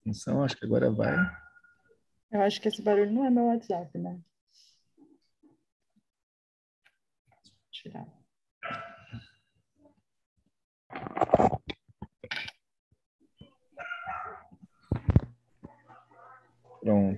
Atenção, acho que agora vai. Eu acho que esse barulho não é meu WhatsApp, né? Vou tirar. Pronto.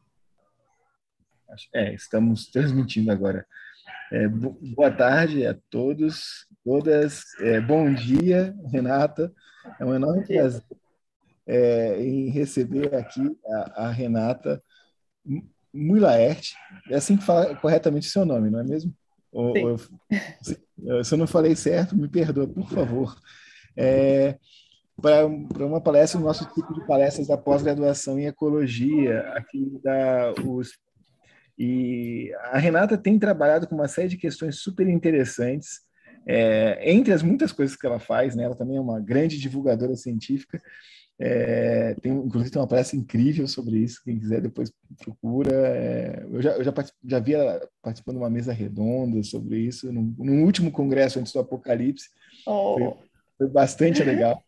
Estamos transmitindo agora. Boa tarde a todos, todas. Bom dia, Renata. É um Bom enorme dia. prazer em receber aqui a Renata Mulaert. É assim que fala corretamente o seu nome, não é mesmo? Ou Sim. se eu não falei certo, me perdoa, por favor. É, para uma palestra no nosso ciclo de palestras da pós-graduação em ecologia aqui da USP. E a Renata tem trabalhado com uma série de questões super interessantes, entre as muitas coisas que ela faz, né? Ela também é uma grande divulgadora científica, inclusive tem uma palestra incrível sobre isso, quem quiser depois procura. Eu já vi ela participando de uma mesa redonda sobre isso, no último congresso antes do Apocalipse, foi, Oh. foi bastante legal.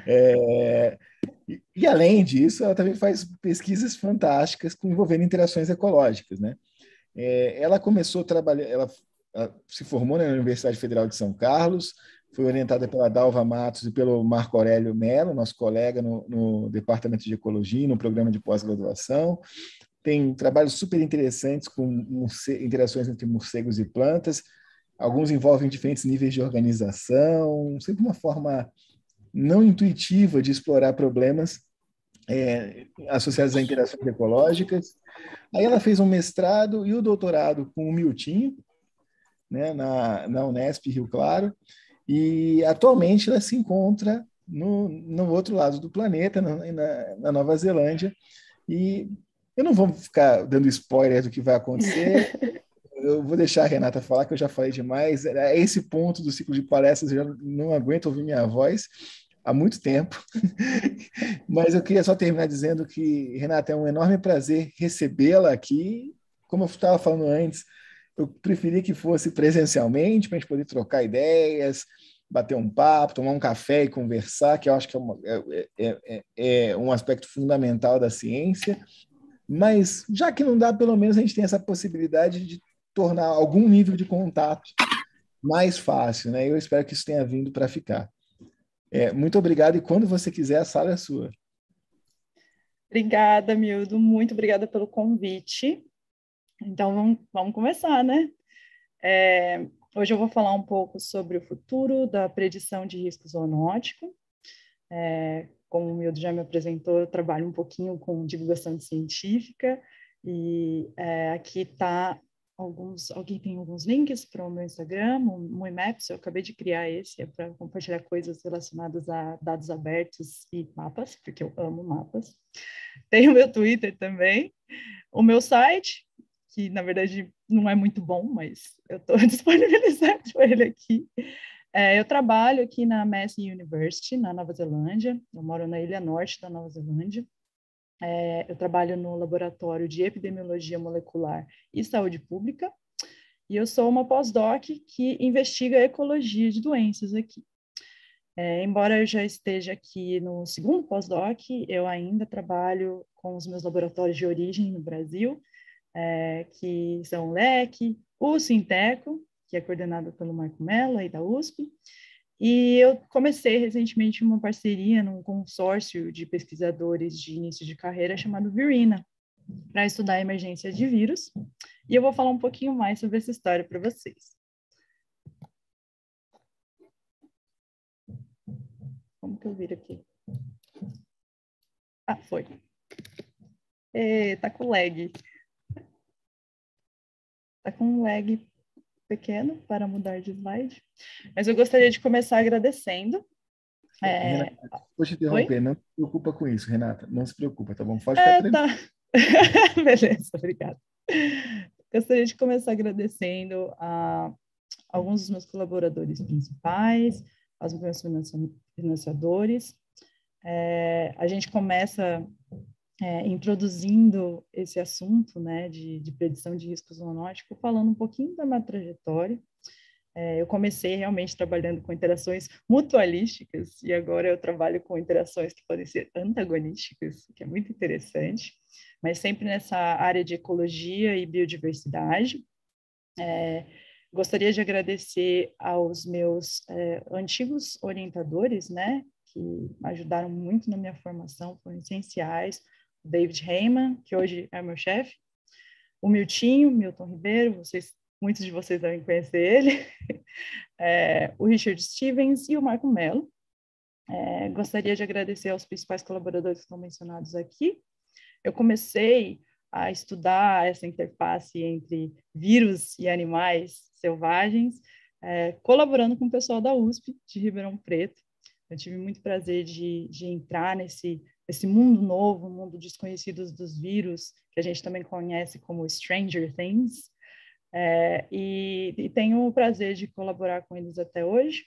E, além disso, ela também faz pesquisas fantásticas envolvendo interações ecológicas, né? Ela começou a trabalhar, ela se formou na Universidade Federal de São Carlos, foi orientada pela Dalva Matos e pelo Marco Aurélio Mello, nosso colega no Departamento de Ecologia, no programa de pós-graduação. Tem trabalhos super interessantes com interações entre morcegos e plantas. Alguns envolvem diferentes níveis de organização, sempre uma forma não intuitiva de explorar problemas associados a interações ecológicas. Aí ela fez um mestrado e o doutorado com o Miltinho, né, na Unesp Rio Claro, e atualmente ela se encontra no outro lado do planeta, na Nova Zelândia, e eu não vou ficar dando spoiler do que vai acontecer, eu vou deixar a Renata falar, que eu já falei demais. A esse ponto do ciclo de palestras, eu já não aguento ouvir minha voz há muito tempo. Mas eu queria só terminar dizendo que, Renata, é um enorme prazer recebê-la aqui. Como eu estava falando antes, eu preferia que fosse presencialmente, para a gente poder trocar ideias, bater um papo, tomar um café e conversar, que eu acho que é um aspecto fundamental da ciência. Mas, já que não dá, pelo menos a gente tem essa possibilidade de tornar algum nível de contato mais fácil, né? Eu espero que isso tenha vindo para ficar. Muito obrigado, e quando você quiser, a sala é sua. Obrigada, Mildo. Muito obrigada pelo convite. Então, vamos começar, né? Hoje eu vou falar um pouco sobre o futuro da predição de risco zoonótico. Como o Mildo já me apresentou, eu trabalho um pouquinho com divulgação científica e aqui está alguém tem alguns links para o meu Instagram, o Muimaps, eu acabei de criar esse, para compartilhar coisas relacionadas a dados abertos e mapas, porque eu amo mapas. Tem o meu Twitter também, o meu site, que na verdade não é muito bom, mas eu estou disponibilizando ele aqui. Eu trabalho aqui na Massey University, na Nova Zelândia. Eu moro na Ilha Norte da Nova Zelândia. Eu trabalho no laboratório de epidemiologia molecular e saúde pública. E eu sou uma pós-doc que investiga a ecologia de doenças aqui. Embora eu já esteja aqui no segundo pós-doc, eu ainda trabalho com os meus laboratórios de origem no Brasil, que são o LEC, o Sinteco, que é coordenado pelo Marco Mello, aí da USP, e eu comecei recentemente uma parceria num consórcio de pesquisadores de início de carreira chamado Virina, para estudar a emergência de vírus, e eu vou falar um pouquinho mais sobre essa história para vocês. Como que eu viro aqui? Ah, foi. Tá com lag. Tá com um lag pequeno para mudar de slide. Mas eu gostaria de começar agradecendo. Renata, vou te Oi? interromper, não se preocupa com isso, Renata, não se preocupa, tá bom? Pode ficar tranquilo. Tá. Beleza, obrigada. Gostaria de começar agradecendo a alguns dos meus colaboradores principais, aos meus financiadores. A gente começa introduzindo esse assunto, né, de predição de risco zoonótico, falando um pouquinho da minha trajetória. Eu comecei realmente trabalhando com interações mutualísticas e agora eu trabalho com interações que podem ser antagonísticas, que é muito interessante, mas sempre nessa área de ecologia e biodiversidade. Gostaria de agradecer aos meus antigos orientadores, né, que ajudaram muito na minha formação, foram essenciais. O David Heyman, que hoje é meu chefe, o Milton Ribeiro, muitos de vocês devem conhecer ele, o Richard Stevens e o Marco Mello. Gostaria de agradecer aos principais colaboradores que estão mencionados aqui. Eu comecei a estudar essa interface entre vírus e animais selvagens, colaborando com o pessoal da USP de Ribeirão Preto. Eu tive muito prazer de entrar nesse mundo novo, mundo desconhecido dos vírus, que a gente também conhece como Stranger Things, e tenho o prazer de colaborar com eles até hoje.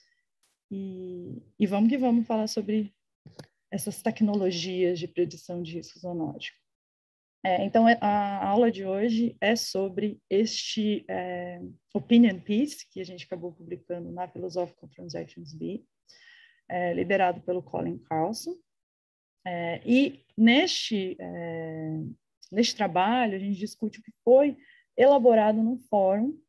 E vamos que vamos falar sobre essas tecnologias de predição de risco zoonótico. Então, a aula de hoje é sobre este opinion piece que a gente acabou publicando na Philosophical Transactions B, liderado pelo Colin Carlson. E neste trabalho, a gente discute o que foi elaborado no fórum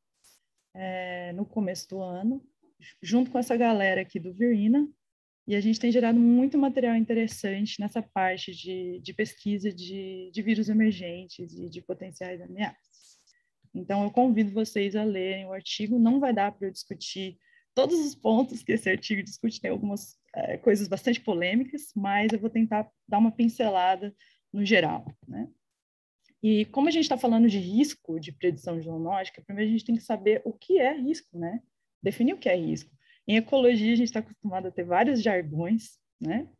no começo do ano, junto com essa galera aqui do Virina, e a gente tem gerado muito material interessante nessa parte de pesquisa de vírus emergentes e de potenciais ameaças. Então, eu convido vocês a lerem o artigo. Não vai dar para eu discutir todos os pontos que esse artigo discute, tem algumas coisas bastante polêmicas, mas eu vou tentar dar uma pincelada no geral, né? E como a gente está falando de risco de predição zoonótica, primeiro a gente tem que saber o que é risco, né? Definir o que é risco. Em ecologia, a gente está acostumado a ter vários jargões, né?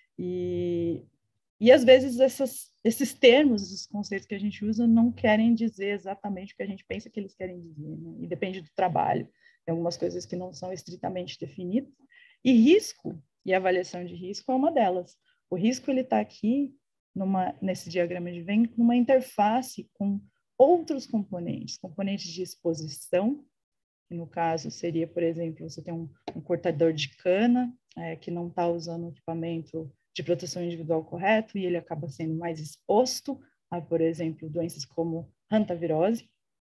E às vezes, esses termos, esses conceitos que a gente usa não querem dizer exatamente o que a gente pensa que eles querem dizer, né? E depende do trabalho. Tem algumas coisas que não são estritamente definidas. E risco, e avaliação de risco é uma delas. O risco, ele está aqui, nesse diagrama de Venn, numa interface com outros componentes de exposição, que no caso seria, por exemplo, você tem um cortador de cana que não está usando o equipamento de proteção individual correto e ele acaba sendo mais exposto a, por exemplo, doenças como hantavirose,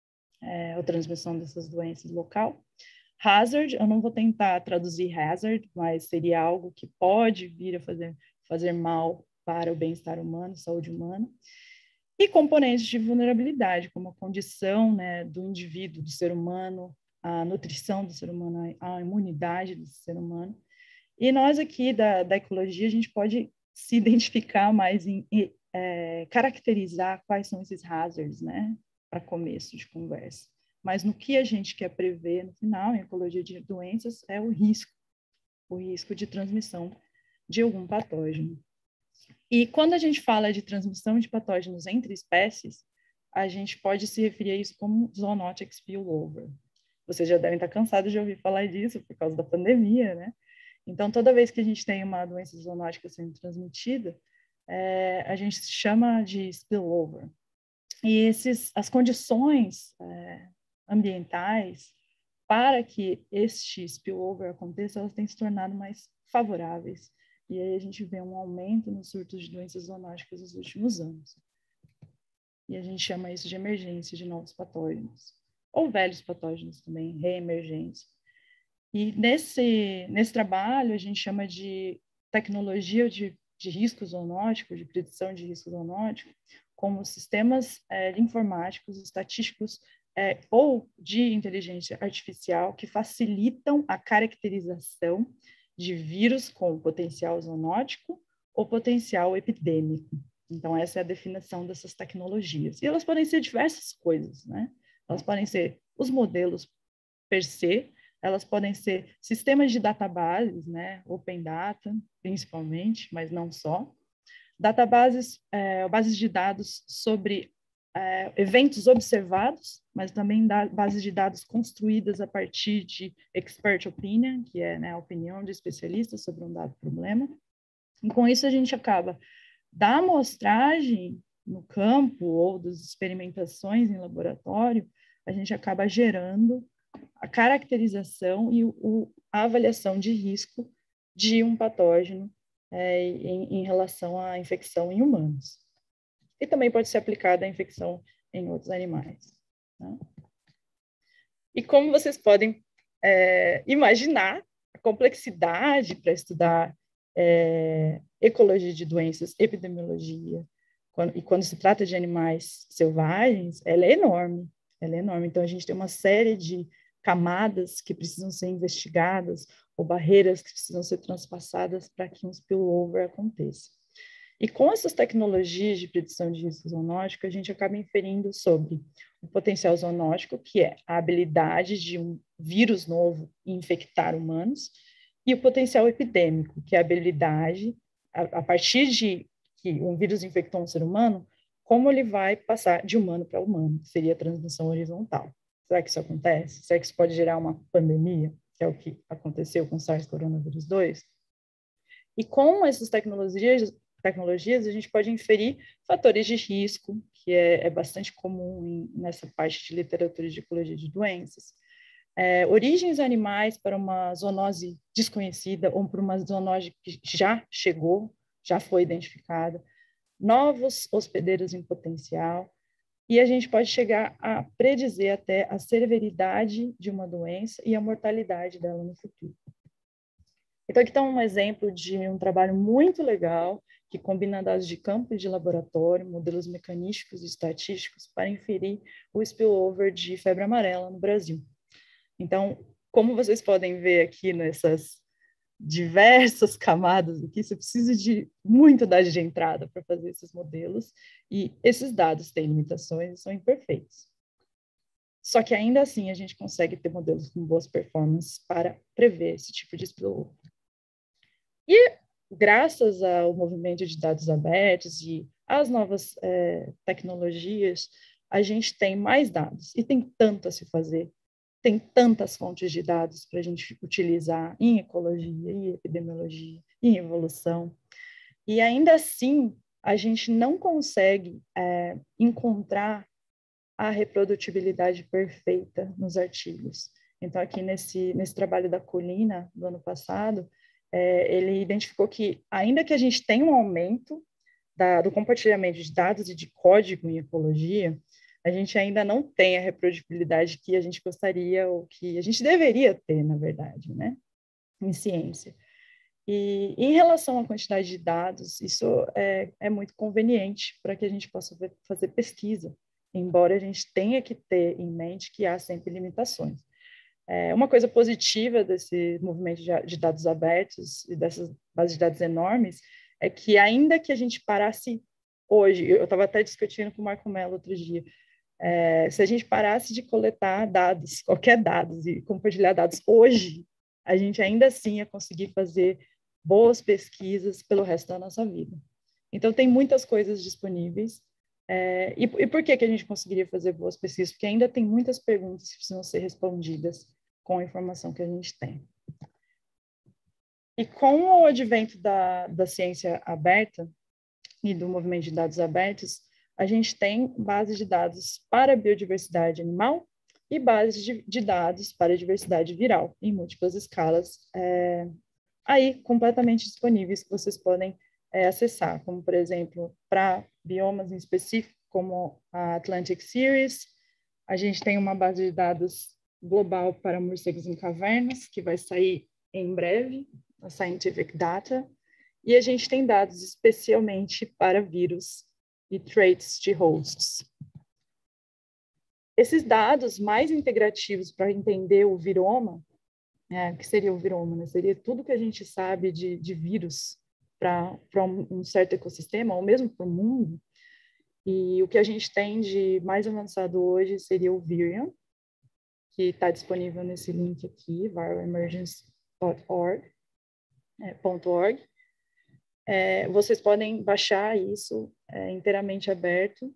a transmissão dessas doenças local. Hazard, eu não vou tentar traduzir hazard, mas seria algo que pode vir a fazer mal para o bem-estar humano, saúde humana. E componentes de vulnerabilidade, como a condição, né, do indivíduo, do ser humano, a nutrição do ser humano, a imunidade do ser humano. E nós aqui da ecologia, a gente pode se identificar mais em caracterizar quais são esses hazards, né, para começo de conversa. Mas no que a gente quer prever no final, em ecologia de doenças, é o risco de transmissão de algum patógeno. E quando a gente fala de transmissão de patógenos entre espécies, a gente pode se referir a isso como zoonotic spillover. Vocês já devem estar cansados de ouvir falar disso por causa da pandemia, né? Então, toda vez que a gente tem uma doença zoonótica sendo transmitida, a gente chama de spillover. E as condições ambientais para que este spillover aconteça, elas têm se tornado mais favoráveis. E aí a gente vê um aumento nos surtos de doenças zoonóticas nos últimos anos. E a gente chama isso de emergência de novos patógenos. Ou velhos patógenos também, reemergência. E nesse trabalho, a gente chama de tecnologia de risco zoonótico, de predição de risco zoonótico, como sistemas informáticos, estatísticos ou de inteligência artificial que facilitam a caracterização de vírus com potencial zoonótico ou potencial epidêmico. Então, essa é a definição dessas tecnologias. E elas podem ser diversas coisas, né? Elas podem ser os modelos per se, elas podem ser sistemas de databases, né? Open Data, principalmente, mas não só. Databases, bases de dados sobre eventos observados, mas também bases de dados construídas a partir de expert opinion, que é, né, a opinião de especialistas sobre um dado problema. E com isso a gente acaba da amostragem no campo ou das experimentações em laboratório, a gente acaba gerando a caracterização e a avaliação de risco de um patógeno em relação à infecção em humanos. E também pode ser aplicada à infecção em outros animais. Tá? E como vocês podem imaginar, a complexidade para estudar ecologia de doenças, epidemiologia, quando se trata de animais selvagens, ela é enorme. Ela é enorme. Então, a gente tem uma série de camadas que precisam ser investigadas ou barreiras que precisam ser transpassadas para que um spillover aconteça. E com essas tecnologias de predição de risco zoonótico, a gente acaba inferindo sobre o potencial zoonótico, que é a habilidade de um vírus novo infectar humanos, e o potencial epidêmico, que é a habilidade, a partir de que um vírus infectou um ser humano, como ele vai passar de humano para humano, que seria a transmissão horizontal. Será que isso acontece? Será que isso pode gerar uma pandemia, que é o que aconteceu com o SARS-CoV-2? E com essas tecnologias, a gente pode inferir fatores de risco, que é bastante comum nessa parte de literatura de ecologia de doenças, origens animais para uma zoonose desconhecida ou para uma zoonose que já chegou, já foi identificada, novos hospedeiros em potencial, e a gente pode chegar a predizer até a severidade de uma doença e a mortalidade dela no futuro. Então, aqui está um exemplo de um trabalho muito legal que combina dados de campo e de laboratório, modelos mecanísticos e estatísticos para inferir o spillover de febre amarela no Brasil. Então, como vocês podem ver aqui nessas diversas camadas aqui, você precisa de muito dados de entrada para fazer esses modelos, e esses dados têm limitações e são imperfeitos. Só que ainda assim a gente consegue ter modelos com boas performances para prever esse tipo de spillover. E graças ao movimento de dados abertos e às novas tecnologias, a gente tem mais dados, e tem tanto a se fazer, tem tantas fontes de dados para a gente utilizar em ecologia, em epidemiologia, em evolução, e ainda assim a gente não consegue encontrar a reprodutibilidade perfeita nos artigos. Então, aqui nesse trabalho da Colina, do ano passado, ele identificou que, ainda que a gente tenha um aumento do compartilhamento de dados e de código em ecologia, a gente ainda não tem a reprodutibilidade que a gente gostaria ou que a gente deveria ter, na verdade, né, em ciência. E em relação à quantidade de dados, isso é muito conveniente para que a gente possa fazer pesquisa, embora a gente tenha que ter em mente que há sempre limitações. Uma coisa positiva desse movimento de dados abertos e dessas bases de dados enormes é que, ainda que a gente parasse hoje, eu estava até discutindo com o Marco Mello outro dia, se a gente parasse de coletar dados, qualquer dados, e compartilhar dados hoje, a gente ainda assim ia conseguir fazer boas pesquisas pelo resto da nossa vida. Então, tem muitas coisas disponíveis. E por que a gente conseguiria fazer boas pesquisas? Porque ainda tem muitas perguntas que precisam ser respondidas com a informação que a gente tem. E com o advento da ciência aberta e do movimento de dados abertos, a gente tem bases de dados para a biodiversidade animal e bases de dados para a diversidade viral, em múltiplas escalas, aí completamente disponíveis, que vocês podem acessar, como, por exemplo, para biomas em específico, como a Atlantic Series. A gente tem uma base de dados global para morcegos em cavernas, que vai sair em breve, a Scientific Data, e a gente tem dados especialmente para vírus e traits de hosts. Esses dados mais integrativos para entender o viroma, o que seria o viroma, né? Seria tudo que a gente sabe de vírus para um certo ecossistema, ou mesmo para o mundo. E o que a gente tem de mais avançado hoje seria o Virion, que está disponível nesse link aqui, viralemergence.org. Vocês podem baixar isso inteiramente aberto.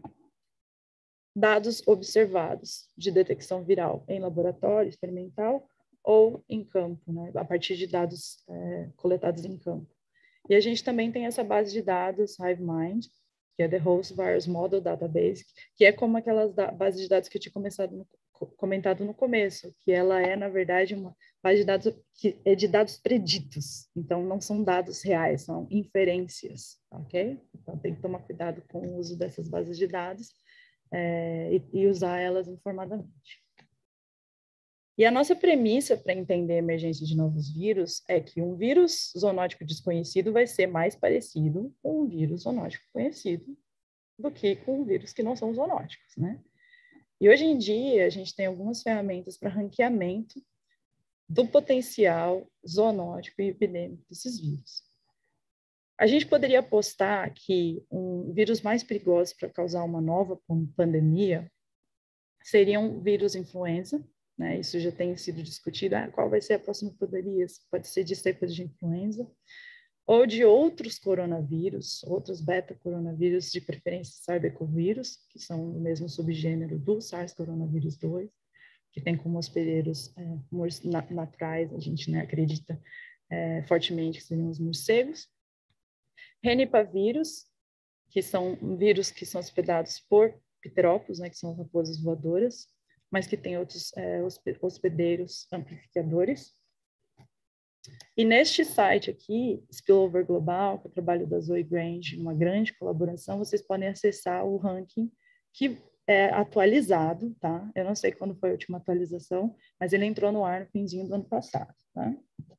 Dados observados de detecção viral em laboratório experimental ou em campo, né, a partir de dados coletados em campo. E a gente também tem essa base de dados HiveMind, que é The Host Virus Model Database, que é como aquelas bases de dados que eu tinha comentado no começo, que ela é, na verdade, uma base de dados que é de dados preditos. Então, não são dados reais, são inferências, ok? Então, tem que tomar cuidado com o uso dessas bases de dados e usar elas informadamente. E a nossa premissa para entender a emergência de novos vírus é que um vírus zoonótico desconhecido vai ser mais parecido com um vírus zoonótico conhecido do que com vírus que não são zoonóticos, né? E hoje em dia, a gente tem algumas ferramentas para ranqueamento do potencial zoonótico e epidêmico desses vírus. A gente poderia apostar que um vírus mais perigoso para causar uma nova pandemia seria um vírus influenza, né? Isso já tem sido discutido. Qual vai ser a próxima pandemia? Pode ser de cepas de influenza ou de outros coronavírus, outros beta-coronavírus, de preferência SARS-CoV-2, que são o mesmo subgênero do SARS-CoV-2, que tem como hospedeiros naturais, a gente, né, acredita fortemente que seriam os morcegos. Renipavírus, que são vírus que são hospedados por pterópodos, né, que são raposas voadoras, mas que tem outros hospedeiros amplificadores. E neste site aqui, Spillover Global, que é o trabalho da Zoe Grange, uma grande colaboração, vocês podem acessar o ranking que é atualizado, tá? Eu não sei quando foi a última atualização, mas ele entrou no ar no finzinho do ano passado, tá?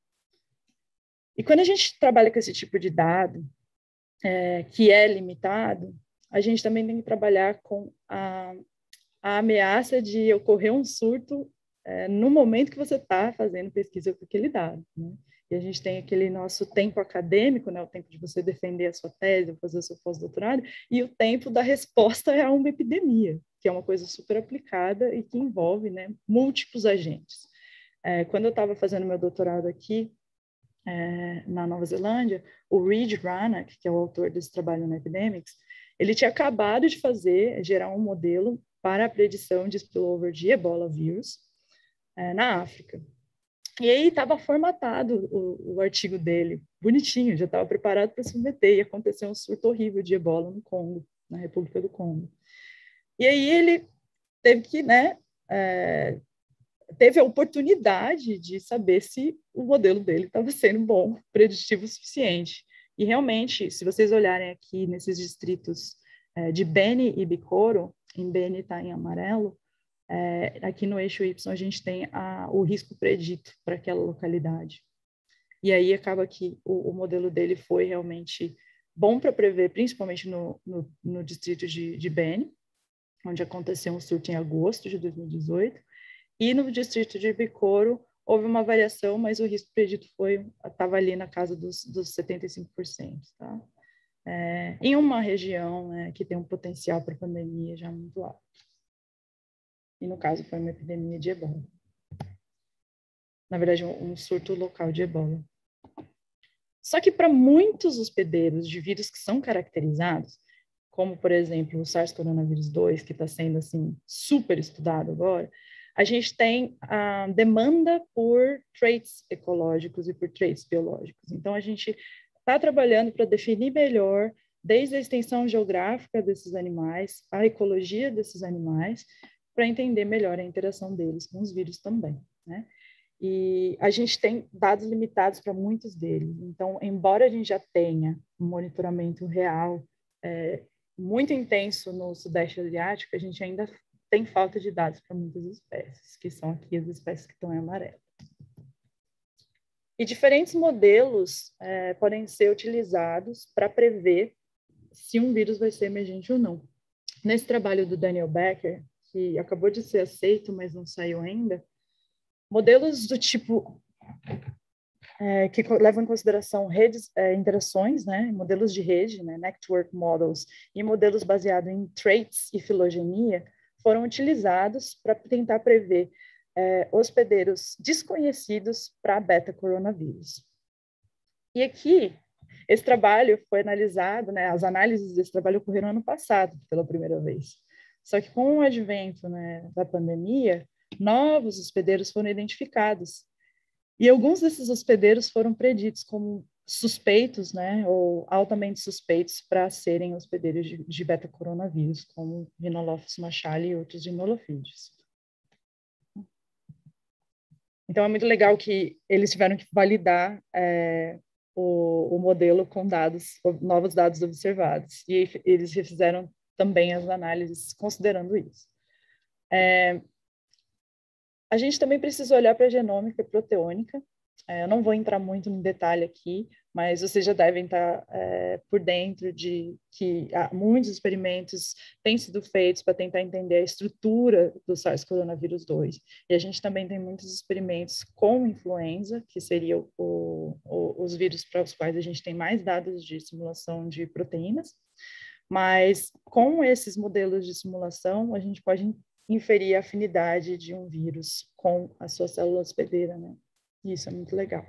E quando a gente trabalha com esse tipo de dado, que é limitado, a gente também tem que trabalhar com a ameaça de ocorrer um surto no momento que você está fazendo pesquisa com aquele dado, né? E a gente tem aquele nosso tempo acadêmico, né, o tempo de você defender a sua tese, fazer o seu pós-doutorado, e o tempo da resposta a uma epidemia, que é uma coisa super aplicada e que envolve, né, múltiplos agentes. Quando eu estava fazendo meu doutorado aqui, na Nova Zelândia, o Reid Rannoch, que é o autor desse trabalho no Epidemics, ele tinha acabado de gerar um modelo para a predição de spillover de Ebola vírus na África. E aí estava formatado o artigo dele, bonitinho, já estava preparado para submeter, e aconteceu um surto horrível de Ebola no Congo, na República do Congo. E aí ele teve que, né, teve a oportunidade de saber se o modelo dele estava sendo bom, preditivo o suficiente. E realmente, se vocês olharem aqui nesses distritos de Beni e Bikoro, em Beni está em amarelo, aqui no eixo Y a gente tem o risco predito para aquela localidade. E aí acaba que o modelo dele foi realmente bom para prever, principalmente no distrito de Beni, onde aconteceu um surto em agosto de 2018, e no distrito de Bikoro houve uma variação, mas o risco predito estava ali na casa dos 75%. Tá? Em uma região, né, que tem um potencial para pandemia já muito alto. E no caso foi uma epidemia de Ebola. Na verdade, um surto local de Ebola. Só que para muitos hospedeiros de vírus que são caracterizados, como, por exemplo, o SARS-CoV-2, que está sendo assim, super estudado agora, a gente tem a demanda por traits ecológicos e por traits biológicos. Então, a gente está trabalhando para definir melhor, desde a extensão geográfica desses animais, a ecologia desses animais, para entender melhor a interação deles com os vírus também, né? E a gente tem dados limitados para muitos deles. Então, embora a gente já tenha um monitoramento real muito intenso no Sudeste Asiático, a gente ainda tem falta de dados para muitas espécies, que são aqui as espécies que estão em amarelo. E diferentes modelos podem ser utilizados para prever se um vírus vai ser emergente ou não. Nesse trabalho do Daniel Becker, que acabou de ser aceito, mas não saiu ainda, modelos do tipo que levam em consideração interações, né, modelos de rede, né, network models, e modelos baseados em traits e filogenia, foram utilizados para tentar prever hospedeiros desconhecidos para beta-coronavírus. E aqui, esse trabalho foi analisado, né, as análises desse trabalho ocorreram ano passado, pela primeira vez. Só que com o advento, né, da pandemia, novos hospedeiros foram identificados. E alguns desses hospedeiros foram preditos como suspeitos, né, ou altamente suspeitos para serem hospedeiros de beta-coronavírus, como Rhinolophus machali e outros rhinolofídeos. Então, é muito legal que eles tiveram que validar o modelo com novos dados observados. E eles fizeram também as análises considerando isso. A gente também precisa olhar para a genômica e proteômica. Eu não vou entrar muito no detalhe aqui, mas vocês já devem estar por dentro de que muitos experimentos têm sido feitos para tentar entender a estrutura do SARS-CoV-2. E a gente também tem muitos experimentos com influenza, que seria os vírus para os quais a gente tem mais dados de simulação de proteínas. Mas com esses modelos de simulação, a gente pode inferir a afinidade de um vírus com a sua célula hospedeira, né? E isso é muito legal.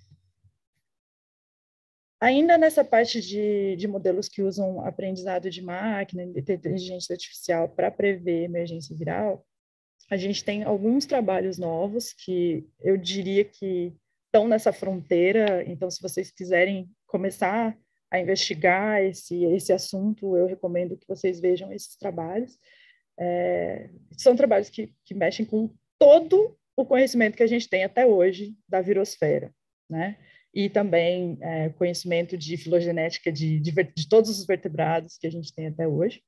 Ainda nessa parte de modelos que usam aprendizado de máquina, inteligência artificial para prever emergência viral, a gente tem alguns trabalhos novos que eu diria que estão nessa fronteira. Então, se vocês quiserem começar a investigar esse assunto, eu recomendo que vocês vejam esses trabalhos. São trabalhos que mexem com todo o conhecimento que a gente tem até hoje da virosfera, né? E também conhecimento de filogenética de todos os vertebrados que a gente tem até hoje.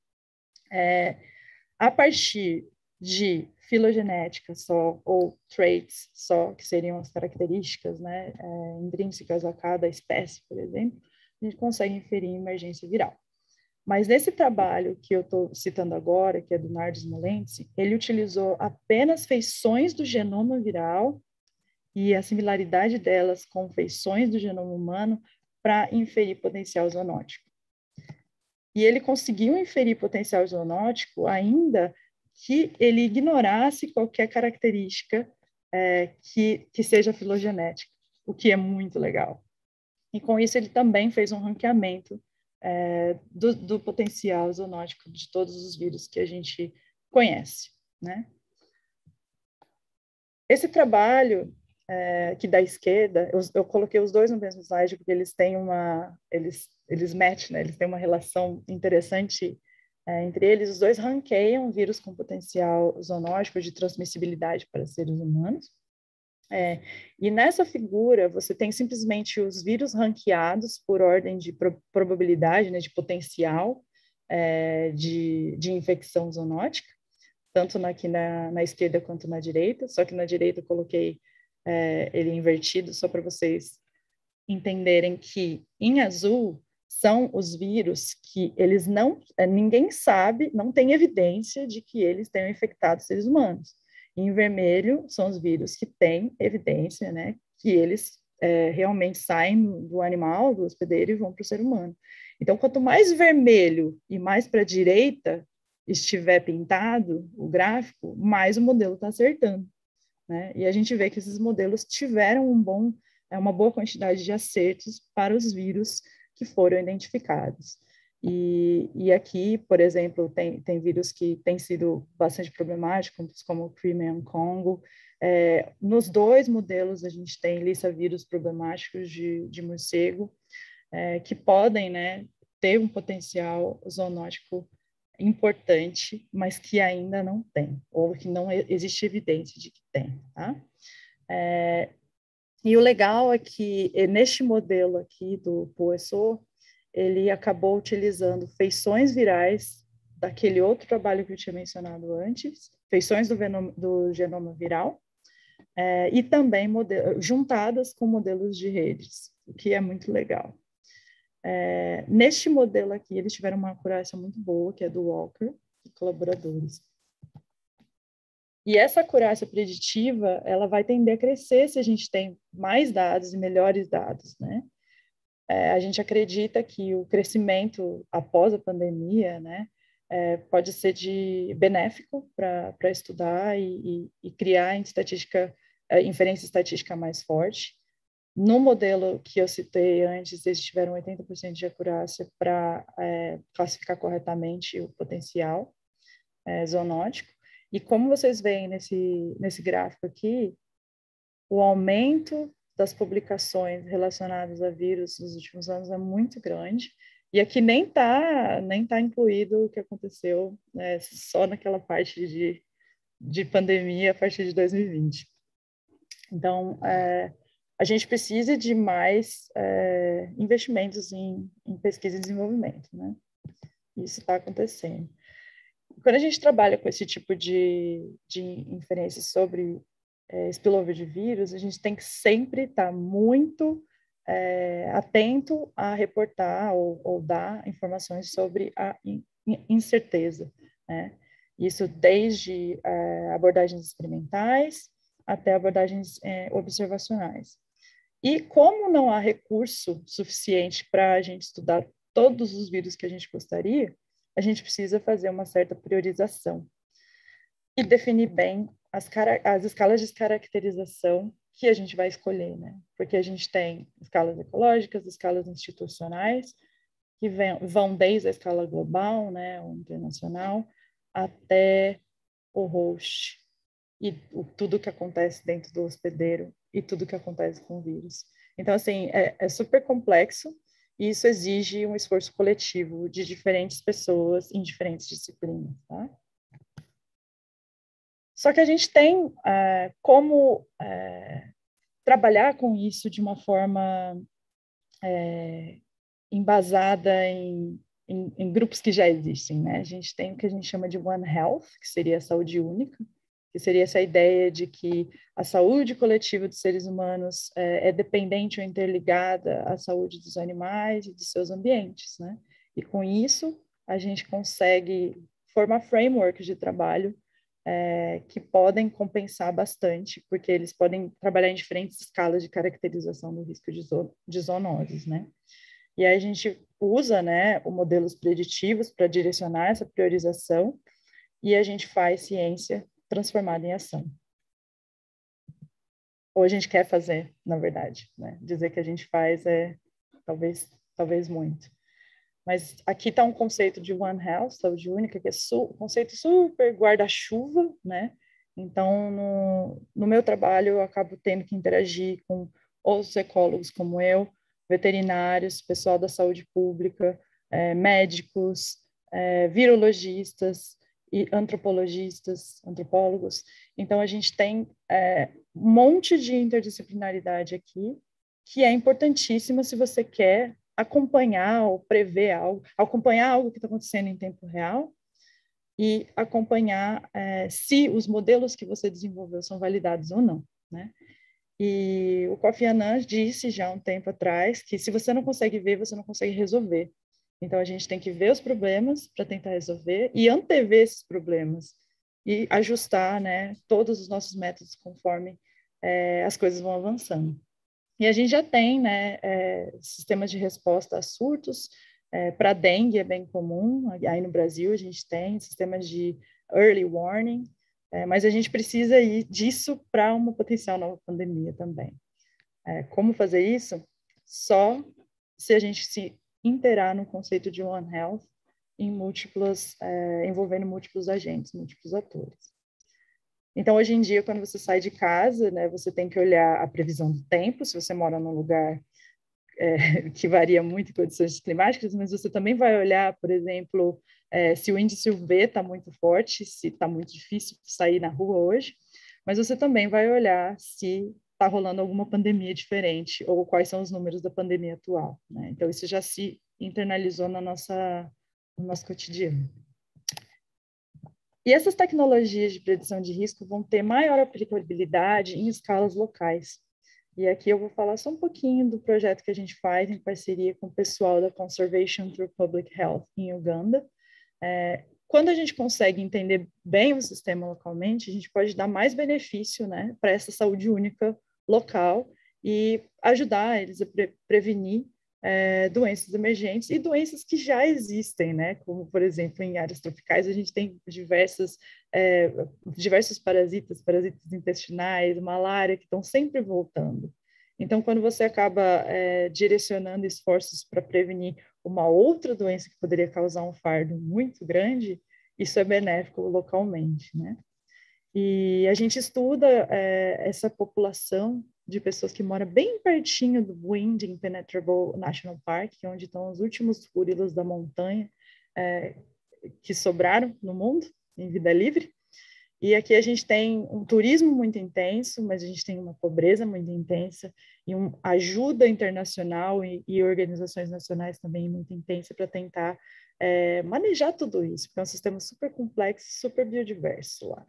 A partir de filogenética só, ou traits só, que seriam as características, né, intrínsecas a cada espécie, por exemplo, a gente consegue inferir emergência viral. Mas nesse trabalho que eu estou citando agora, que é do Nardo Smolensk, ele utilizou apenas feições do genoma viral e a similaridade delas com feições do genoma humano para inferir potencial zoonótico. E ele conseguiu inferir potencial zoonótico ainda que ele ignorasse qualquer característica que seja filogenética, o que é muito legal. E com isso ele também fez um ranqueamento do potencial zoonótico de todos os vírus que a gente conhece, né? Esse trabalho que da esquerda, eu coloquei os dois no mesmo slide porque eles têm eles matcham, né? Eles têm uma relação interessante entre eles. Os dois ranqueiam vírus com potencial zoonótico de transmissibilidade para seres humanos. E nessa figura, você tem simplesmente os vírus ranqueados por ordem de probabilidade, né, de potencial de infecção zoonótica, tanto aqui na esquerda quanto na direita, só que na direita eu coloquei ele invertido, só para vocês entenderem que em azul são os vírus que eles ninguém sabe, não tem evidência de que eles tenham infectado seres humanos. Em vermelho são os vírus que têm evidência, né, que eles realmente saem do animal, do hospedeiro e vão para o ser humano. Então, quanto mais vermelho e mais para a direita estiver pintado o gráfico, mais o modelo está acertando, né? E a gente vê que esses modelos tiveram uma boa quantidade de acertos para os vírus que foram identificados. E aqui, por exemplo, tem vírus que têm sido bastante problemáticos, como o Crimean Congo. Nos dois modelos, a gente tem lissa-vírus problemáticos de morcego, que podem, né, ter um potencial zoonótico importante, mas que ainda não tem, ou que não existe evidência de que tem, tá? E o legal é que neste modelo aqui do Poisson, ele acabou utilizando feições virais daquele outro trabalho que eu tinha mencionado antes, feições do genoma viral, e também juntadas com modelos de redes, o que é muito legal. Neste modelo aqui, eles tiveram uma acurácia muito boa, que é do Walker e colaboradores. E essa acurácia preditiva, ela vai tender a crescer se a gente tem mais dados e melhores dados, né? A gente acredita que o crescimento após a pandemia, né, pode ser benéfico para estudar e criar inferência estatística mais forte. No modelo que eu citei antes, eles tiveram 80% de acurácia para classificar corretamente o potencial zoonótico. E como vocês veem nesse gráfico aqui, o aumento das publicações relacionadas a vírus nos últimos anos é muito grande. E aqui nem tá incluído o que aconteceu só naquela parte de pandemia a partir de 2020. Então, a gente precisa de mais investimentos em pesquisa e desenvolvimento, né? Isso está acontecendo. Quando a gente trabalha com esse tipo de inferência sobre spillover de vírus, a gente tem que sempre estar muito atento a reportar ou dar informações sobre a incerteza, né? Isso desde abordagens experimentais até abordagens observacionais. E como não há recurso suficiente para a gente estudar todos os vírus que a gente gostaria, a gente precisa fazer uma certa priorização e definir bem as escalas de caracterização que a gente vai escolher, né? Porque a gente tem escalas ecológicas, escalas institucionais, que vão desde a escala global, né, ou internacional, até o host e tudo que acontece dentro do hospedeiro e tudo que acontece com o vírus. Então, assim, é super complexo e isso exige um esforço coletivo de diferentes pessoas em diferentes disciplinas, tá? Só que a gente tem como trabalhar com isso de uma forma embasada em grupos que já existem, né? A gente tem o que a gente chama de One Health, que seria a saúde única, que seria essa ideia de que a saúde coletiva dos seres humanos é dependente ou interligada à saúde dos animais e de seus ambientes, né? E com isso, a gente consegue formar frameworks de trabalho que podem bastante, porque eles podem trabalhar em diferentes escalas de caracterização do risco de zoonoses, né? E aí a gente usa, né, os modelos preditivos para direcionar essa priorização e a gente faz ciência transformada em ação. Ou a gente quer fazer, na verdade, né? Dizer que a gente faz talvez muito. Mas aqui está um conceito de One Health, saúde única, que é um conceito super guarda-chuva, né? Então, no meu trabalho, eu acabo tendo que interagir com outros ecólogos como eu, veterinários, pessoal da saúde pública, médicos, virologistas e antropólogos. Então, a gente tem um monte de interdisciplinaridade aqui, que é importantíssima se você quer acompanhar ou prever algo, acompanhar algo que está acontecendo em tempo real e acompanhar se os modelos que você desenvolveu são validados ou não, né? E o Kofi Annan disse já há um tempo atrás que se você não consegue ver, você não consegue resolver. Então, a gente tem que ver os problemas para tentar resolver e antever esses problemas e ajustar, né, todos os nossos métodos conforme as coisas vão avançando. E a gente já tem, né, sistemas de resposta a surtos, para dengue é bem comum, aí no Brasil a gente tem sistemas de early warning, mas a gente precisa ir disso para uma potencial nova pandemia também. Como fazer isso? Só se a gente se inteirar no conceito de One Health envolvendo múltiplos agentes, múltiplos atores. Então, hoje em dia, quando você sai de casa, né, você tem que olhar a previsão do tempo, se você mora num lugar que varia muito em condições climáticas, mas você também vai olhar, por exemplo, se o índice UV está muito forte, se está muito difícil sair na rua hoje, mas você também vai olhar se está rolando alguma pandemia diferente ou quais são os números da pandemia atual, né? Então, isso já se internalizou no nosso cotidiano. E essas tecnologias de predição de risco vão ter maior aplicabilidade em escalas locais. E aqui eu vou falar só um pouquinho do projeto que a gente faz em parceria com o pessoal da Conservation Through Public Health em Uganda. Quando a gente consegue entender bem o sistema localmente, a gente pode dar mais benefício, né, para essa saúde única local e ajudar eles a prevenir doenças emergentes e doenças que já existem, né? Como, por exemplo, em áreas tropicais, a gente tem diversos parasitas intestinais, malária, que estão sempre voltando. Então, quando você acaba direcionando esforços para prevenir uma outra doença que poderia causar um fardo muito grande, isso é benéfico localmente, né? E a gente estuda essa população de pessoas que moram bem pertinho do Wind Impenetrable National Park, onde estão os últimos gorilas da montanha que sobraram no mundo, em vida livre. E aqui a gente tem um turismo muito intenso, mas a gente tem uma pobreza muito intensa e uma ajuda internacional e organizações nacionais também muito intensa para tentar manejar tudo isso, porque é um sistema super complexo, super biodiverso lá.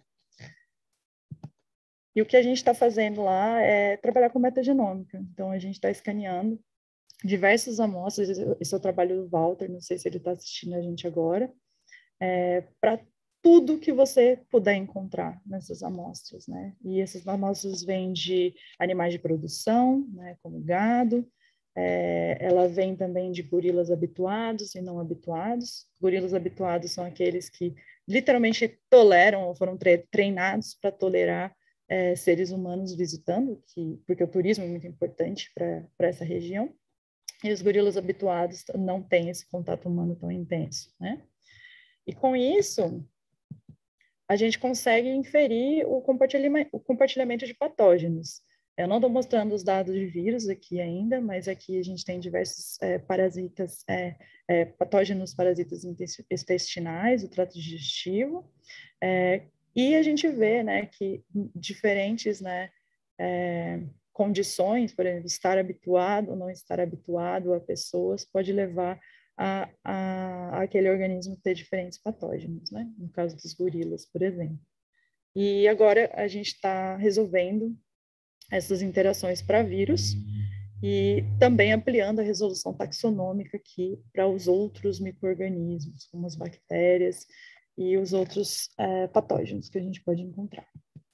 E o que a gente está fazendo lá é trabalhar com metagenômica. Então, a gente está escaneando diversas amostras, esse é o trabalho do Walter, não sei se ele está assistindo a gente agora, para tudo que você puder encontrar nessas amostras, né? E essas amostras vêm de animais de produção, né, como gado, ela vem também de gorilas habituados e não habituados. Gorilas habituados são aqueles que literalmente toleram ou foram treinados para tolerar seres humanos visitando, porque o turismo é muito importante para essa região. E os gorilas habituados não têm esse contato humano tão intenso, né? E com isso, a gente consegue inferir o compartilhamento de patógenos. Eu não estou mostrando os dados de vírus aqui ainda, mas aqui a gente tem diversos parasitas, patógenos parasitas intestinais, o trato digestivo, e a gente vê, né, que diferentes, né, condições, por exemplo, estar habituado ou não estar habituado a pessoas, pode levar a aquele organismo ter diferentes patógenos, né? No caso dos gorilas, por exemplo. E agora a gente está resolvendo essas interações para vírus e também ampliando a resolução taxonômica aqui para os outros micro-organismos, como as bactérias e os outros patógenos que a gente pode encontrar.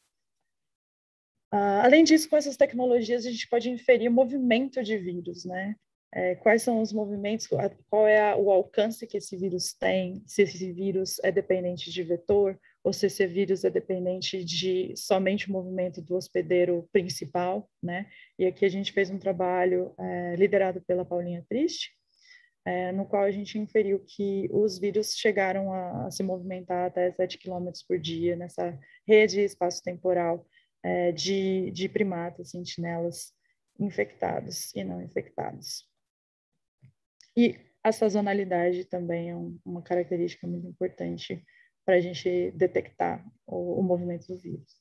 Além disso, com essas tecnologias, a gente pode inferir o movimento de vírus, né? Quais são os movimentos, qual é o alcance que esse vírus tem, se esse vírus é dependente de vetor, ou se esse vírus é dependente de somente o movimento do hospedeiro principal, né? E aqui a gente fez um trabalho liderado pela Paulinha Triste, no qual a gente inferiu que os vírus chegaram a se movimentar até 7 km por dia nessa rede espaço-temporal de primatas, sentinelas infectados e não infectados. E a sazonalidade também é uma característica muito importante para a gente detectar o movimento do vírus.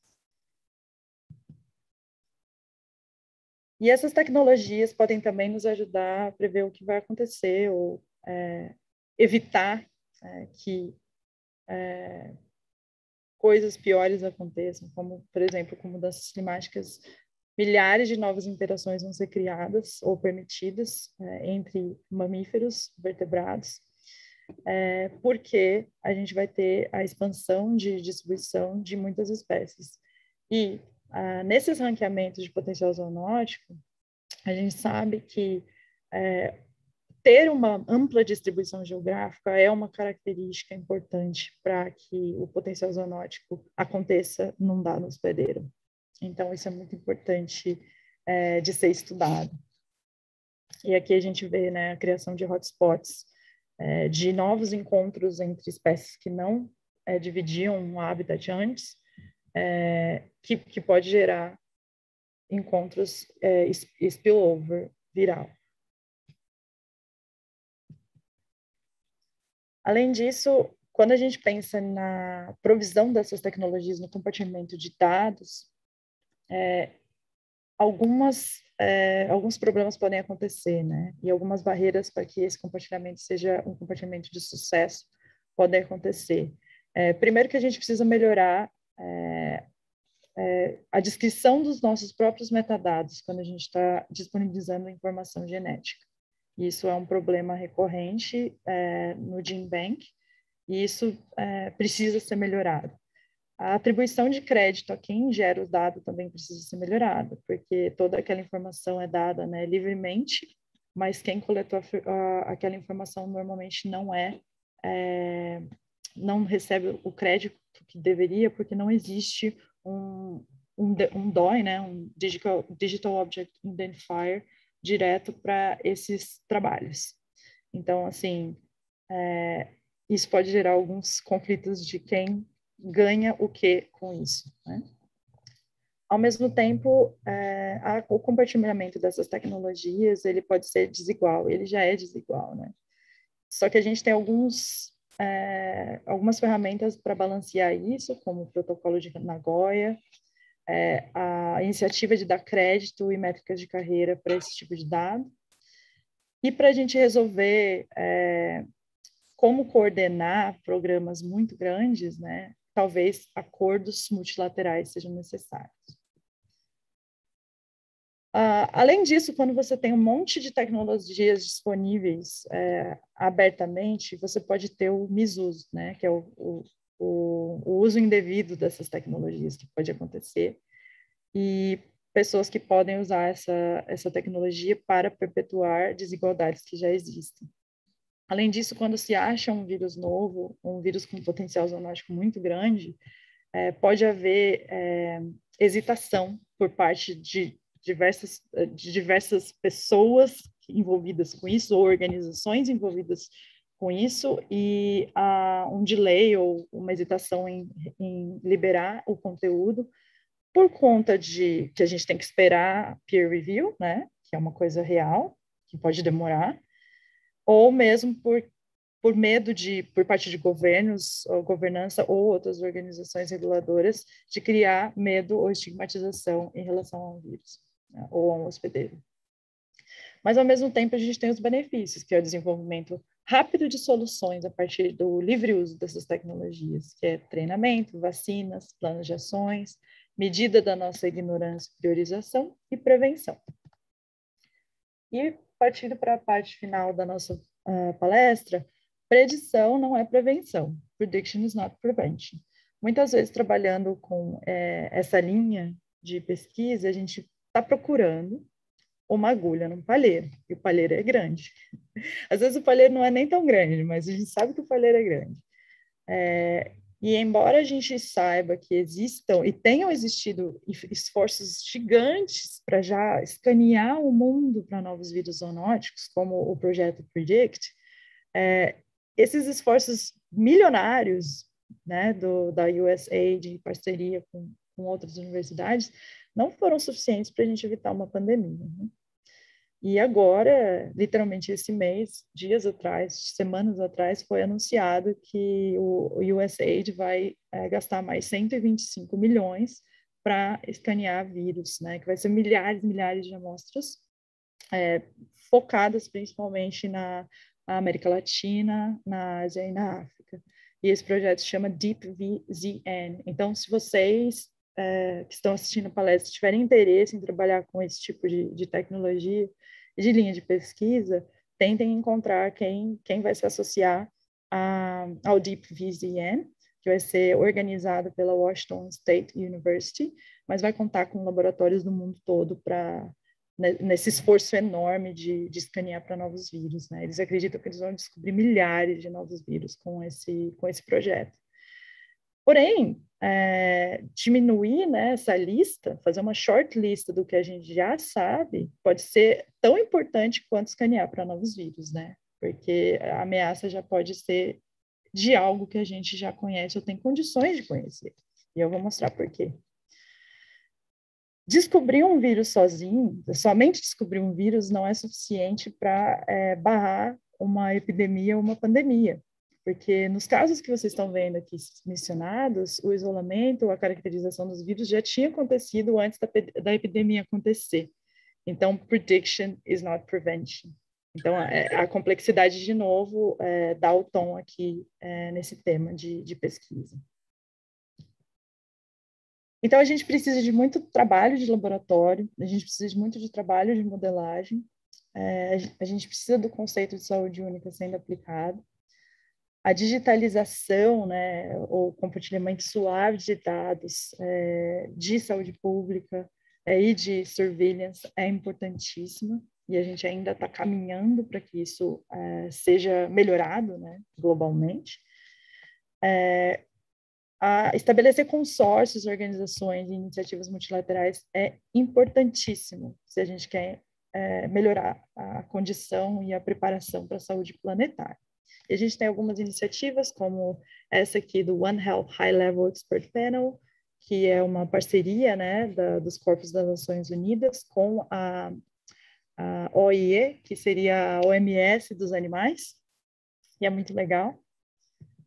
E essas tecnologias podem também nos ajudar a prever o que vai acontecer ou evitar que coisas piores aconteçam, como, por exemplo, com mudanças climáticas, milhares de novas interações vão ser criadas ou permitidas entre mamíferos, vertebrados, porque a gente vai ter a expansão de distribuição de muitas espécies. E nesses ranqueamentos de potencial zoonótico, a gente sabe que ter uma ampla distribuição geográfica é uma característica importante para que o potencial zoonótico aconteça num dado hospedeiro. Então, isso é muito importante de ser estudado. E aqui a gente vê, né, a criação de hotspots, de novos encontros entre espécies que não dividiam um habitat antes, que pode gerar encontros spillover viral. Além disso, quando a gente pensa na provisão dessas tecnologias, no compartilhamento de dados, alguns problemas podem acontecer, né? E algumas barreiras para que esse compartilhamento seja um compartilhamento de sucesso podem acontecer. Primeiro que a gente precisa melhorar a descrição dos nossos próprios metadados quando a gente está disponibilizando informação genética. Isso é um problema recorrente no GenBank e isso precisa ser melhorado. A atribuição de crédito a quem gera o dado também precisa ser melhorada, porque toda aquela informação é dada, né, livremente, mas quem coletou aquela informação normalmente não recebe o crédito que deveria, porque não existe um DOI, né, um Digital Object Identifier, direto para esses trabalhos. Então, assim, isso pode gerar alguns conflitos de quem ganha o que com isso, né? Ao mesmo tempo, o compartilhamento dessas tecnologias, ele pode ser desigual, ele já é desigual, né? Só que a gente tem alguns algumas ferramentas para balancear isso, como o protocolo de Nagoya, a iniciativa de dar crédito e métricas de carreira para esse tipo de dado. E para a gente resolver como coordenar programas muito grandes, né, talvez acordos multilaterais sejam necessários. Além disso, quando você tem um monte de tecnologias disponíveis abertamente, você pode ter o misuso, né, que é o uso indevido dessas tecnologias que pode acontecer, e pessoas que podem usar essa tecnologia para perpetuar desigualdades que já existem. Além disso, quando se acha um vírus novo, um vírus com potencial zoonótico muito grande, pode haver hesitação por parte de diversas pessoas envolvidas com isso, ou organizações envolvidas com isso, e há um delay ou uma hesitação em liberar o conteúdo, por conta de que a gente tem que esperar peer review, né, que é uma coisa real, que pode demorar, ou mesmo por medo por parte de governos, ou governança ou outras organizações reguladoras, de criar medo ou estigmatização em relação ao vírus, né, ou a um hospedeiro. Mas, ao mesmo tempo, a gente tem os benefícios, que é o desenvolvimento rápido de soluções a partir do livre uso dessas tecnologias, que é treinamento, vacinas, planos de ações, medida da nossa ignorância, priorização e prevenção. E, partindo para a parte final da nossa palestra, predição não é prevenção. Prediction is not prevention. Muitas vezes, trabalhando com essa linha de pesquisa, a gente está procurando uma agulha num palheiro, e o palheiro é grande. Às vezes o palheiro não é nem tão grande, mas a gente sabe que o palheiro é grande. E embora a gente saiba que existam e tenham existido esforços gigantes para já escanear o mundo para novos vírus zoonóticos, como o projeto PREDICT, esses esforços milionários, né, da USAID, em parceria com outras universidades, não foram suficientes para a gente evitar uma pandemia, né? E agora, literalmente esse mês, dias atrás, semanas atrás, foi anunciado que o USAID vai gastar mais 125 milhões para escanear vírus, né? Que vai ser milhares e milhares de amostras, focadas principalmente na América Latina, na Ásia e na África. E esse projeto se chama DeepVZN. Então, se vocês que estão assistindo a palestra tiverem interesse em trabalhar com esse tipo de tecnologia, de linha de pesquisa, tentem encontrar quem vai se associar ao DeepVZN, que vai ser organizado pela Washington State University, mas vai contar com laboratórios do mundo todo nesse esforço enorme de escanear para novos vírus, né? Eles acreditam que eles vão descobrir milhares de novos vírus com esse projeto. Porém, diminuir, né, essa lista, fazer uma short lista do que a gente já sabe, pode ser tão importante quanto escanear para novos vírus, né? Porque a ameaça já pode ser de algo que a gente já conhece ou tem condições de conhecer. E eu vou mostrar por quê. Descobrir um vírus sozinho, somente descobrir um vírus não é suficiente para barrar uma epidemia ou uma pandemia. Porque nos casos que vocês estão vendo aqui mencionados, o isolamento, a caracterização dos vírus já tinha acontecido antes da epidemia acontecer. Então, prediction is not prevention. Então, a complexidade, de novo, dá o tom aqui nesse tema de pesquisa. Então, a gente precisa de muito trabalho de laboratório, a gente precisa de muito de trabalho de modelagem, a gente precisa do conceito de saúde única sendo aplicado. A digitalização, né, ou compartilhamento suave de dados de saúde pública e de surveillance é importantíssima, e a gente ainda está caminhando para que isso seja melhorado, né, globalmente. Estabelecer consórcios, organizações e iniciativas multilaterais é importantíssimo se a gente quer melhorar a condição e a preparação para a saúde planetária. E a gente tem algumas iniciativas, como essa aqui do One Health High Level Expert Panel, que é uma parceria, né, dos corpos das Nações Unidas com a OIE, que seria a OMS dos animais, e é muito legal.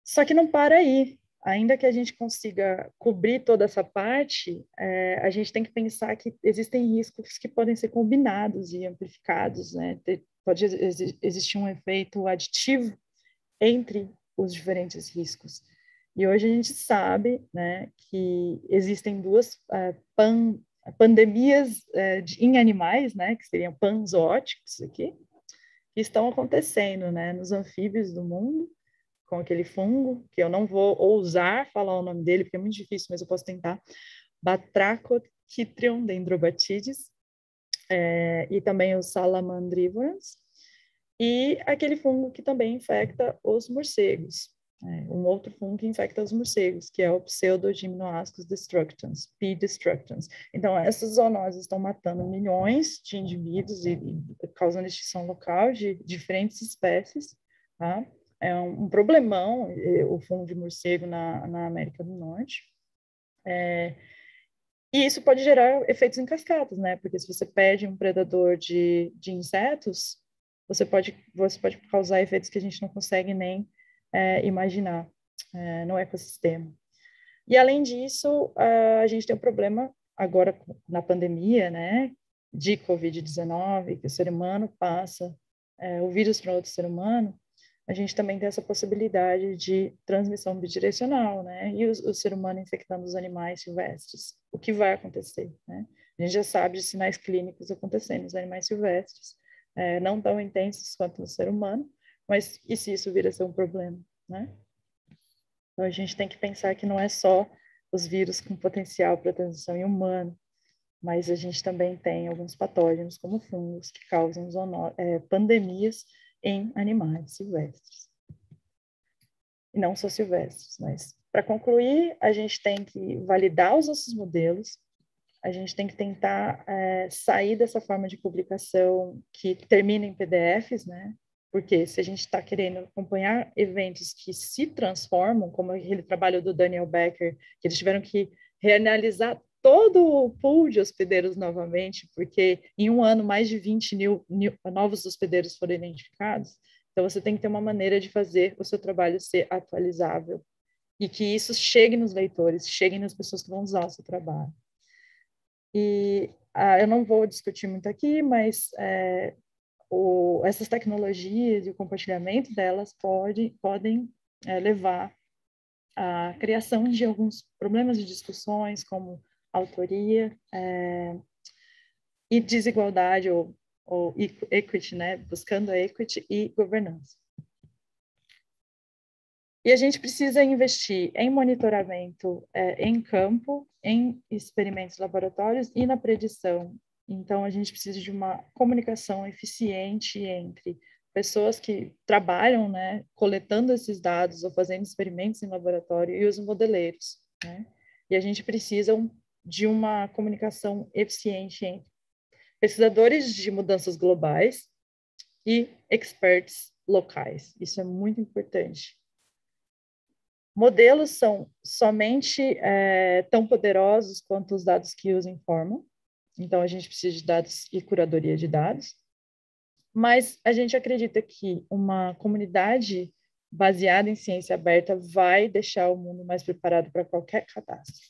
Só que não para aí. Ainda que a gente consiga cobrir toda essa parte, a gente tem que pensar que existem riscos que podem ser combinados e amplificados, né? Pode existir um efeito aditivo entre os diferentes riscos. E hoje a gente sabe, né, que existem duas pandemias em animais, né, que seriam panzoóticos aqui, que estão acontecendo, né, nos anfíbios do mundo, com aquele fungo, que eu não vou ousar falar o nome dele, porque é muito difícil, mas eu posso tentar, Batrachotryphium dendrobatidis, e também os salamandrívoras, e aquele fungo que também infecta os morcegos, um outro fungo que infecta os morcegos, que é o Pseudogymnoascus destructans, P. destructans. Então, essas zoonoses estão matando milhões de indivíduos e causando extinção local de diferentes espécies, tá? É um problemão o fungo de morcego na América do Norte. E isso pode gerar efeitos em cascatas, né? Porque se você perde um predador de insetos, você pode causar efeitos que a gente não consegue nem imaginar no ecossistema. E, além disso, a gente tem um problema agora na pandemia, né? De Covid-19, que o ser humano passa o vírus para outro ser humano, a gente também tem essa possibilidade de transmissão bidirecional, né? E o ser humano infectando os animais silvestres. O que vai acontecer, né? A gente já sabe de sinais clínicos acontecendo nos animais silvestres, não tão intensos quanto no ser humano, mas e se isso vir a ser um problema, né? Então, a gente tem que pensar que não é só os vírus com potencial para transmissão em humano, mas a gente também tem alguns patógenos, como fungos, que causam pandemias em animais silvestres. E não só silvestres, mas, para concluir, a gente tem que validar os nossos modelos, a gente tem que tentar sair dessa forma de publicação que termina em PDFs, né? Porque se a gente está querendo acompanhar eventos que se transformam, como aquele trabalho do Daniel Becker, que eles tiveram que reanalisar todo o pool de hospedeiros novamente, porque em um ano mais de 20 mil novos hospedeiros foram identificados. Então, você tem que ter uma maneira de fazer o seu trabalho ser atualizável e que isso chegue nos leitores, chegue nas pessoas que vão usar o seu trabalho. E eu não vou discutir muito aqui, mas essas tecnologias e o compartilhamento delas podem levar à criação de alguns problemas de discussões, como autoria e desigualdade, ou equity, né? Buscando a equity e governança. E a gente precisa investir em monitoramento em campo, em experimentos laboratórios e na predição. Então, a gente precisa de uma comunicação eficiente entre pessoas que trabalham, né, coletando esses dados ou fazendo experimentos em laboratório e os modeleiros, né? E a gente precisa de uma comunicação eficiente entre pesquisadores de mudanças globais e experts locais. Isso é muito importante. Modelos são somente tão poderosos quanto os dados que os informam. Então, a gente precisa de dados e curadoria de dados. Mas a gente acredita que uma comunidade baseada em ciência aberta vai deixar o mundo mais preparado para qualquer catástrofe.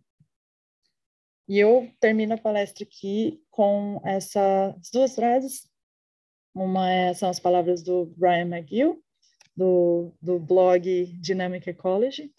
E eu termino a palestra aqui com essas duas frases. Uma são as palavras do Brian McGill, do blog Dynamic Ecology.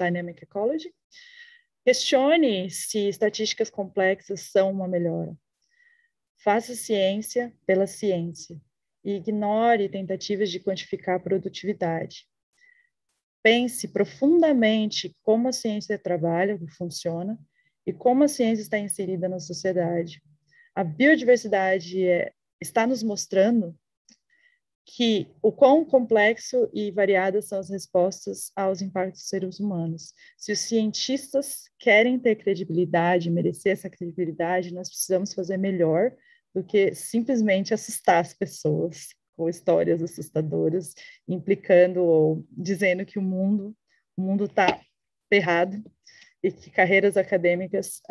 Questione se estatísticas complexas são uma melhora. Faça ciência pela ciência e ignore tentativas de quantificar a produtividade. Pense profundamente como a ciência trabalha, funciona, e como a ciência está inserida na sociedade. A biodiversidade está nos mostrando que o quão complexo e variadas são as respostas aos impactos dos seres humanos. Se os cientistas querem ter credibilidade, merecer essa credibilidade, nós precisamos fazer melhor do que simplesmente assustar as pessoas com histórias assustadoras, implicando ou dizendo que o mundo está ferrado e que carreiras acadêmicas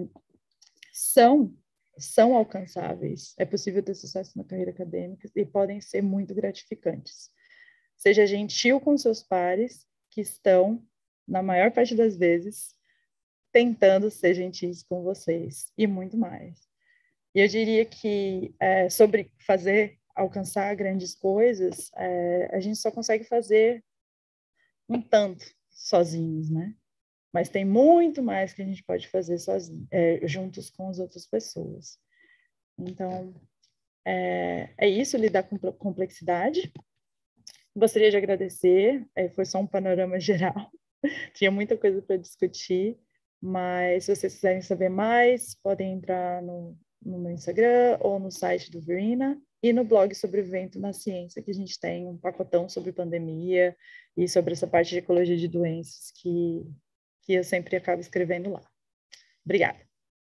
são alcançáveis. É possível ter sucesso na carreira acadêmica e podem ser muito gratificantes. Seja gentil com seus pares, que estão, na maior parte das vezes, tentando ser gentis com vocês e muito mais. E eu diria que sobre alcançar grandes coisas, a gente só consegue fazer um tanto sozinhos, né? Mas tem muito mais que a gente pode fazer sozinho, juntos com as outras pessoas. Então, é isso, lidar com complexidade. Gostaria de agradecer, foi só um panorama geral, tinha muita coisa para discutir, mas se vocês quiserem saber mais, podem entrar no meu Instagram ou no site do Verina e no blog Sobrevivendo na Ciência, que a gente tem um pacotão sobre pandemia e sobre essa parte de ecologia de doenças que eu sempre acabo escrevendo lá. Obrigada.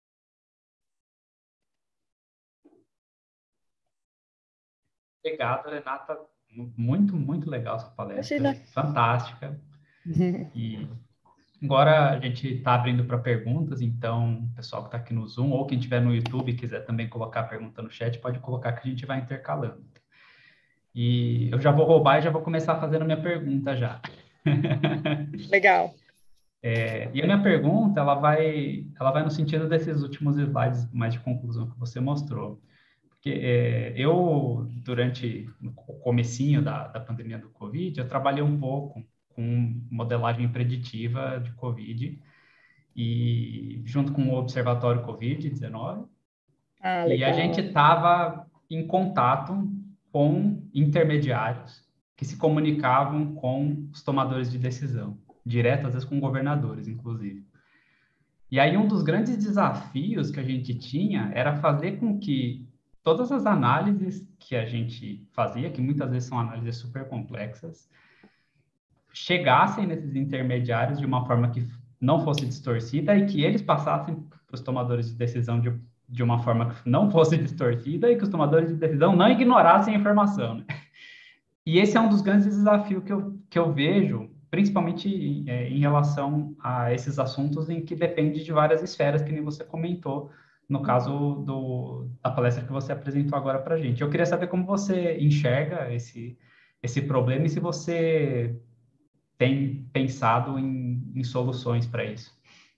Obrigado, Renata. Muito, muito legal essa palestra. Imagina. Fantástica. E agora a gente está abrindo para perguntas, então o pessoal que está aqui no Zoom ou quem estiver no YouTube e quiser também colocar a pergunta no chat, pode colocar que a gente vai intercalando. E eu já vou roubar e já vou começar fazendo a minha pergunta já. Legal. E a minha pergunta, ela vai no sentido desses últimos slides mais de conclusão que você mostrou. Porque eu, durante o comecinho da pandemia do Covid, eu trabalhei um pouco com modelagem preditiva de Covid, e junto com o Observatório Covid-19, e a gente estava em contato com intermediários que se comunicavam com os tomadores de decisão, direto, às vezes com governadores, inclusive. E aí um dos grandes desafios que a gente tinha era fazer com que todas as análises que a gente fazia, que muitas vezes são análises super complexas, chegassem nesses intermediários de uma forma que não fosse distorcida e que eles passassem para os tomadores de decisão de uma forma que não fosse distorcida e que os tomadores de decisão não ignorassem a informação, né? E esse é um dos grandes desafios que eu vejo, principalmente em relação a esses assuntos em que depende de várias esferas, que nem você comentou, no caso da palestra que você apresentou agora para a gente. Eu queria saber como você enxerga esse problema e se você tem pensado em soluções para isso.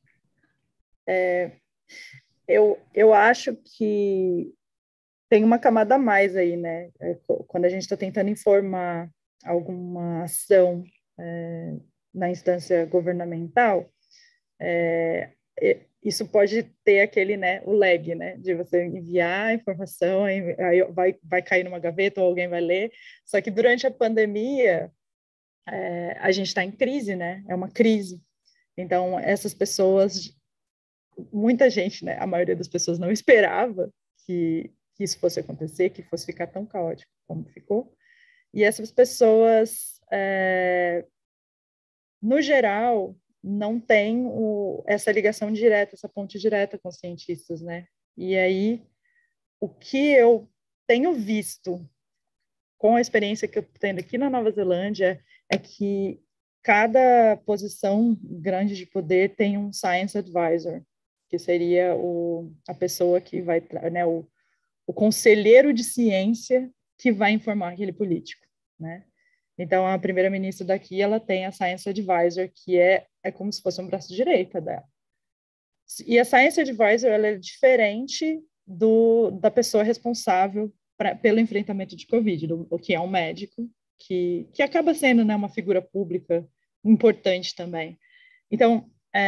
Eu acho que tem uma camada a mais aí, né? Quando a gente está tentando informar alguma ação na instância governamental, isso pode ter aquele, né, o lag, né, de você enviar a informação, aí vai cair numa gaveta ou alguém vai ler. Só que durante a pandemia, a gente está em crise, né? É uma crise. Então, essas pessoas, muita gente, né, a maioria das pessoas não esperava que isso fosse acontecer, que fosse ficar tão caótico como ficou. E essas pessoas, no geral, não têm essa ligação direta, essa ponte direta com os cientistas, né? E aí, o que eu tenho visto com a experiência que eu estou tendo aqui na Nova Zelândia é que cada posição grande de poder tem um science advisor, que seria a pessoa que vai, né, o conselheiro de ciência que vai informar aquele político, né? Então, a primeira-ministra daqui, ela tem a Science Advisor, que é como se fosse um braço direito dela. E a Science Advisor, ela é diferente da pessoa responsável pelo enfrentamento de Covid, que é um médico, que acaba sendo, né, uma figura pública importante também. Então,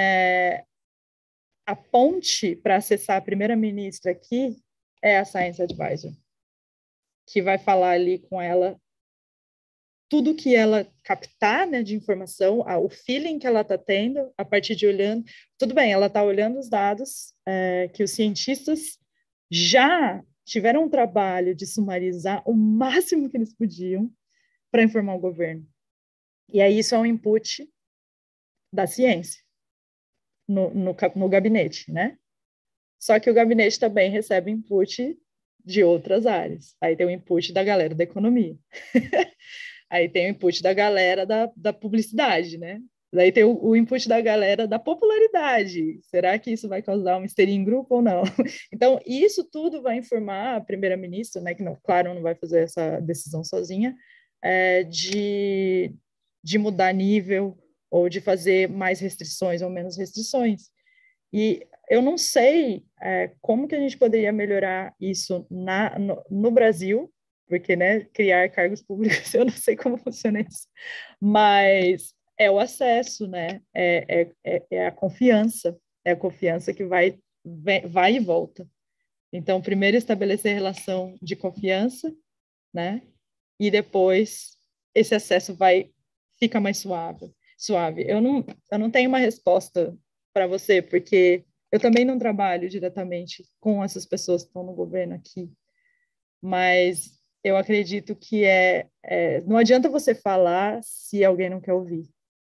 a ponte para acessar a primeira-ministra aqui é a Science Advisor, que vai falar ali com ela tudo que ela captar, né, de informação, o feeling que ela está tendo a partir de olhando. Tudo bem, ela está olhando os dados que os cientistas já tiveram um trabalho de sumarizar o máximo que eles podiam para informar o governo. E aí isso é um input da ciência no gabinete, né? Só que o gabinete também recebe input de outras áreas. Aí tem o input da galera da economia. Aí tem o input da galera da publicidade, né? Daí tem o input da galera da popularidade. Será que isso vai causar uma histeria em grupo ou não? Então, isso tudo vai informar a primeira-ministra, né, que, não, claro, não vai fazer essa decisão sozinha, de mudar nível ou de fazer mais restrições ou menos restrições. E eu não sei como que a gente poderia melhorar isso no Brasil, porque, né, criar cargos públicos, eu não sei como funciona isso, mas é o acesso, né, é a confiança que vai e volta. Então, primeiro estabelecer relação de confiança, né, e depois esse acesso fica mais suave. Eu não tenho uma resposta para você, porque eu também não trabalho diretamente com essas pessoas que estão no governo aqui, mas eu acredito que não adianta você falar se alguém não quer ouvir.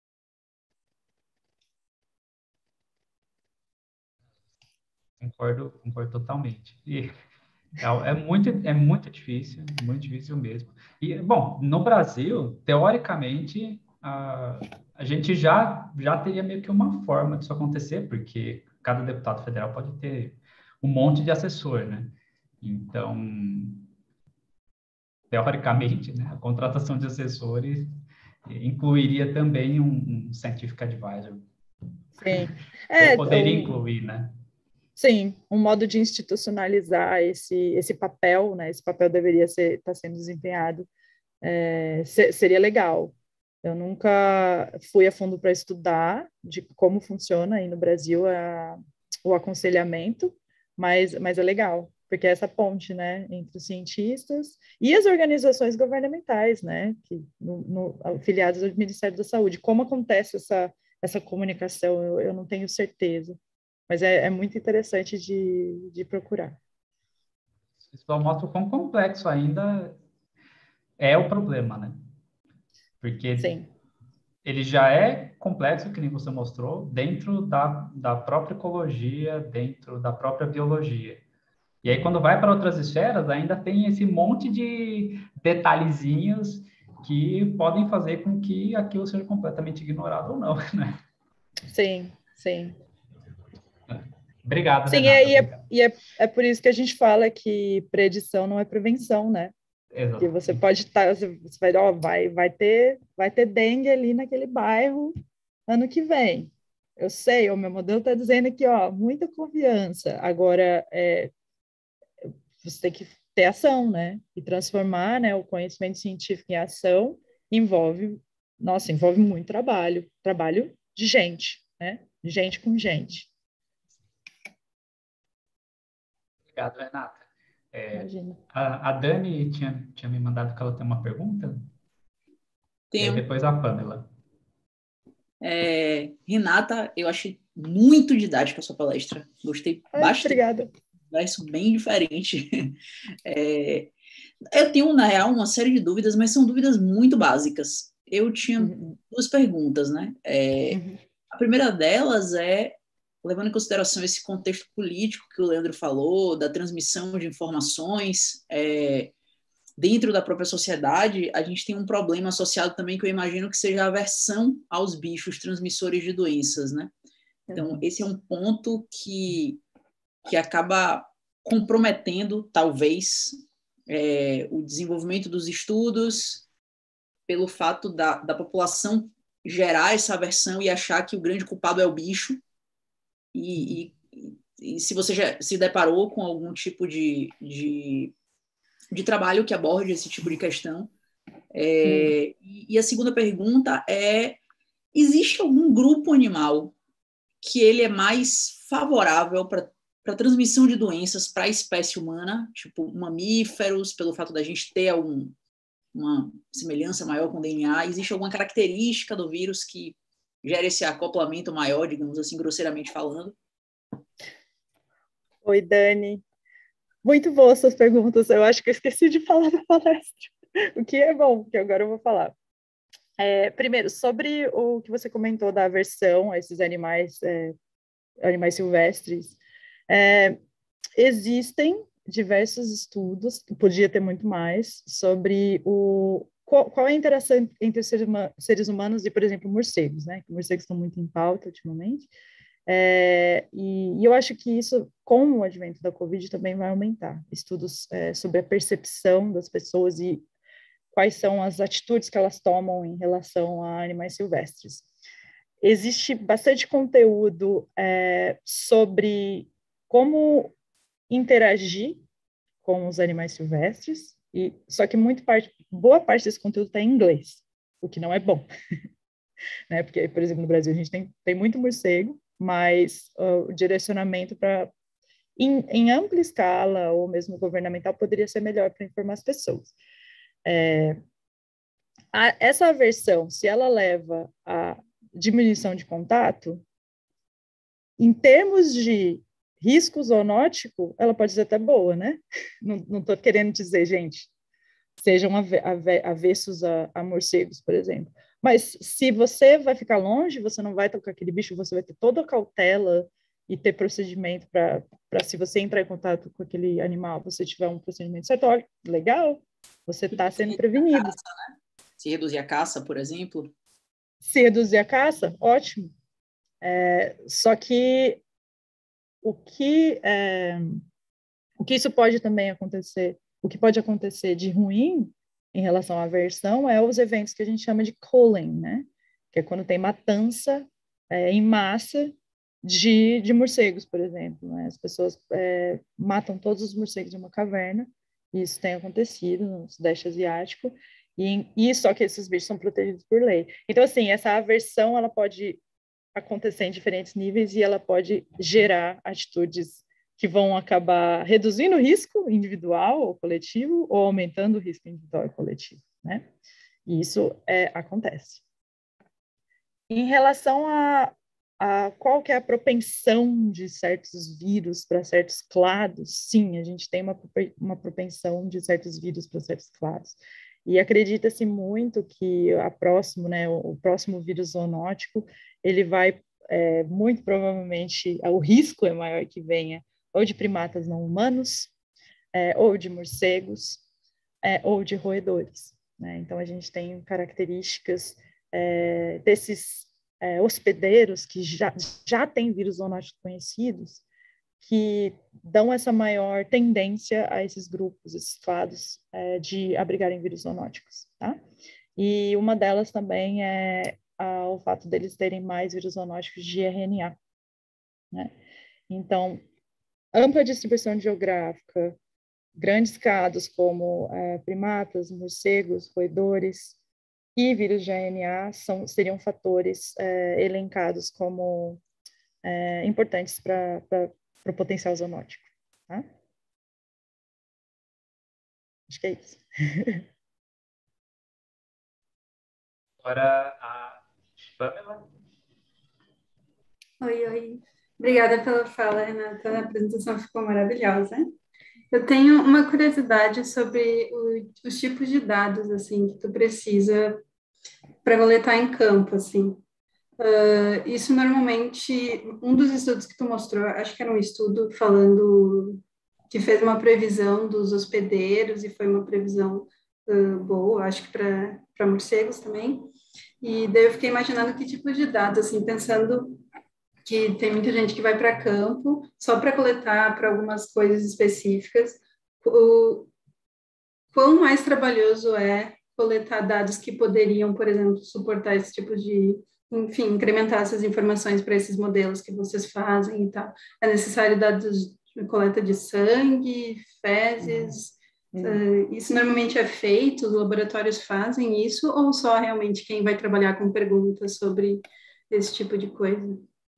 Concordo totalmente. E é muito difícil mesmo. E, bom, no Brasil, teoricamente, a gente já teria meio que uma forma disso acontecer, porque cada deputado federal pode ter um monte de assessor, né? Então, teoricamente, né, a contratação de assessores incluiria também um scientific advisor. Sim. Ou poderia incluir, né? Sim, um modo de institucionalizar esse papel, né? Esse papel deveria estar sendo desempenhado, seria legal. Eu nunca fui a fundo para estudar de como funciona aí no Brasil o aconselhamento, mas é legal, porque é essa ponte, né, entre os cientistas e as organizações governamentais, né, que afiliadas ao Ministério da Saúde. Como acontece essa comunicação, eu não tenho certeza, mas é muito interessante de procurar. Isso só mostra o quão complexo ainda é o problema, né? Porque Sim. ele já é complexo, que nem você mostrou, dentro da própria ecologia, dentro da própria biologia. E aí, quando vai para outras esferas, ainda tem esse monte de detalhezinhos que podem fazer com que aquilo seja completamente ignorado ou não, né? Sim, sim. Obrigado, Sim, Renata. Obrigado. é por isso que a gente fala que predição não é prevenção, né? Que Exato. você pode estar, você vai ter dengue ali naquele bairro ano que vem. Eu sei, o meu modelo está dizendo aqui, ó, muita confiança. Agora, você tem que ter ação, né? E transformar, né, o conhecimento científico em ação envolve muito trabalho de gente, né? Gente com gente. Obrigado, Renata. Imagina. A Dani tinha me mandado que ela tem uma pergunta. E aí Tenho. depois a Pamela. Renata, eu achei muito didática a sua palestra. Gostei bastante. Obrigada. Verso bem diferente. Eu tenho, na real, uma série de dúvidas, mas são dúvidas muito básicas. Eu tinha duas perguntas, né? A primeira delas levando em consideração esse contexto político que o Leandro falou, da transmissão de informações, dentro da própria sociedade, a gente tem um problema associado também que eu imagino que seja a aversão aos bichos transmissores de doenças, né? Então, esse é um ponto que acaba comprometendo, talvez, o desenvolvimimento dos estudos pelo fato da população gerar essa aversão e achar que o grande culpado é o bicho. E se você já se deparou com algum tipo de trabalho que aborde esse tipo de questão. E a segunda pergunta existe algum grupo animal que ele é mais favorável para a transmissão de doenças para a espécie humana, tipo mamíferos, pelo fato da gente ter uma semelhança maior com o DNA? Existe alguma característica do vírus que gera esse acoplamento maior, digamos assim, grosseiramente falando? Oi, Dani. Muito boas suas perguntas. Eu acho que eu esqueci de falar da palestra, o que é bom, porque agora eu vou falar. Primeiro, sobre o que você comentou da aversão a esses animais silvestres, existem diversos estudos, podia ter muito mais, sobre qual é a interação entre os seres humanos e, por exemplo, morcegos, né? Morcegos estão muito em pauta ultimamente. E eu acho que isso, com o advento da Covid, também vai aumentar. Estudos sobre a percepção das pessoas e quais são as atitudes que elas tomam em relação a animais silvestres. existe bastante conteúdo sobre como interagir com os animais silvestres, só que boa parte desse conteúdo está em inglês, o que não é bom. Né? Porque, por exemplo, no Brasil a gente tem muito morcego, mas o direcionamento em ampla escala, ou mesmo governamental, poderia ser melhor para informar as pessoas. Essa aversão, se ela leva à diminuição de contato, em termos de risco zoonótico, ela pode ser até boa, né? Não estou querendo dizer, gente, sejam avessos a morcegos, por exemplo. Mas se você vai ficar longe, você não vai tocar aquele bicho, você vai ter toda a cautela e ter procedimento para se você entrar em contato com aquele animal, você tiver um procedimento certo, olha, legal, você está sendo prevenido. Caça, né? Se reduzir a caça, por exemplo. Se reduzir a caça, ótimo. Só que o que isso pode também acontecer, o que pode acontecer de ruim em relação à aversão é os eventos que a gente chama de culling, né? Que é quando tem matança em massa de morcegos, por exemplo. Né? As pessoas matam todos os morcegos de uma caverna, e isso tem acontecido no Sudeste Asiático, e só que esses bichos são protegidos por lei. Então, assim, essa aversão, ela pode acontecer em diferentes níveis e ela pode gerar atitudes que vão acabar reduzindo o risco individual ou coletivo ou aumentando o risco individual e coletivo, né? E isso acontece. Em relação a qual que é a propensão de certos vírus para certos clados, sim, a gente tem uma propensão de certos vírus para certos clados. E acredita-se muito que o próximo vírus zoonótico, ele vai, muito provavelmente, o risco é maior que venha ou de primatas não humanos, ou de morcegos, ou de roedores. Né? Então, a gente tem características desses hospedeiros que já têm vírus zoonóticos conhecidos, que dão essa maior tendência a esses grupos, esses clados, de abrigarem vírus zoonóticos. Tá? E uma delas também é o fato deles terem mais vírus zoonóticos de RNA. Né? Então, ampla distribuição geográfica, grandes cados como primatas, morcegos, roedores e vírus de RNA seriam fatores elencados como importantes para o potencial zoonótico. Tá? Acho que é isso. Agora, a Pamela. Oi. Obrigada pela fala, Renata. A apresentação ficou maravilhosa. Eu tenho uma curiosidade sobre os tipos de dados assim que tu precisa para coletar em campo, assim. Isso normalmente, um dos estudos que tu mostrou, acho que era um estudo falando que fez uma previsão dos hospedeiros e foi uma previsão boa, acho que para morcegos também. E daí eu fiquei imaginando que tipo de dados, assim, pensando que tem muita gente que vai para campo só para coletar para algumas coisas específicas. Quão mais trabalhoso é coletar dados que poderiam, por exemplo, suportar esse tipo de, enfim, incrementar essas informações para esses modelos que vocês fazem e tal. É necessário dados de coleta de sangue, fezes? Isso normalmente é feito, os laboratórios fazem isso, ou só realmente quem vai trabalhar com perguntas sobre esse tipo de coisa?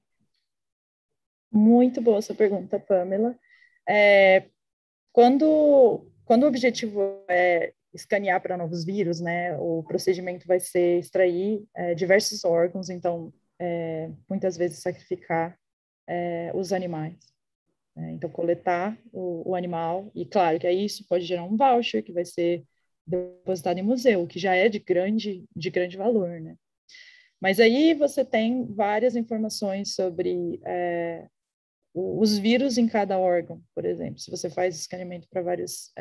Muito boa essa pergunta, Pamela. Quando o objetivo é escanear para novos vírus, né, o procedimento vai ser extrair diversos órgãos, então, muitas vezes sacrificar os animais. Né? Então, coletar o animal, e claro que aí isso pode gerar um voucher que vai ser depositado em museu, que já é de grande valor, né? Mas aí você tem várias informações sobre os vírus em cada órgão, por exemplo. Se você faz escaneamento para vários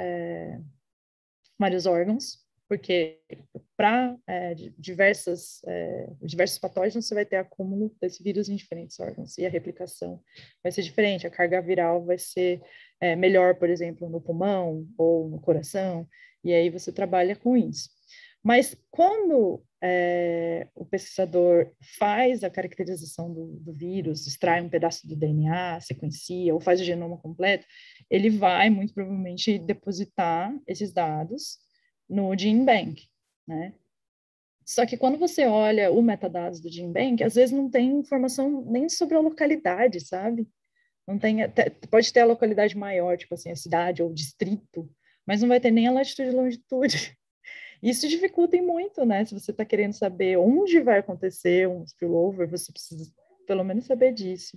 órgãos, porque para diversos patógenos você vai ter acúmulo desse vírus em diferentes órgãos, e a replicação vai ser diferente, a carga viral vai ser melhor, por exemplo, no pulmão ou no coração, e aí você trabalha com isso. Mas quando o pesquisador faz a caracterização do vírus, extrai um pedaço do DNA, sequencia, ou faz o genoma completo, ele vai, muito provavelmente, depositar esses dados no GenBank, né? Só que quando você olha o metadados do GenBank, às vezes não tem informação nem sobre a localidade, sabe? Não tem, pode ter a localidade maior, tipo assim, a cidade ou o distrito, mas não vai ter nem a latitude e longitude. Isso dificulta muito, né? Se você está querendo saber onde vai acontecer um spillover, você precisa pelo menos saber disso.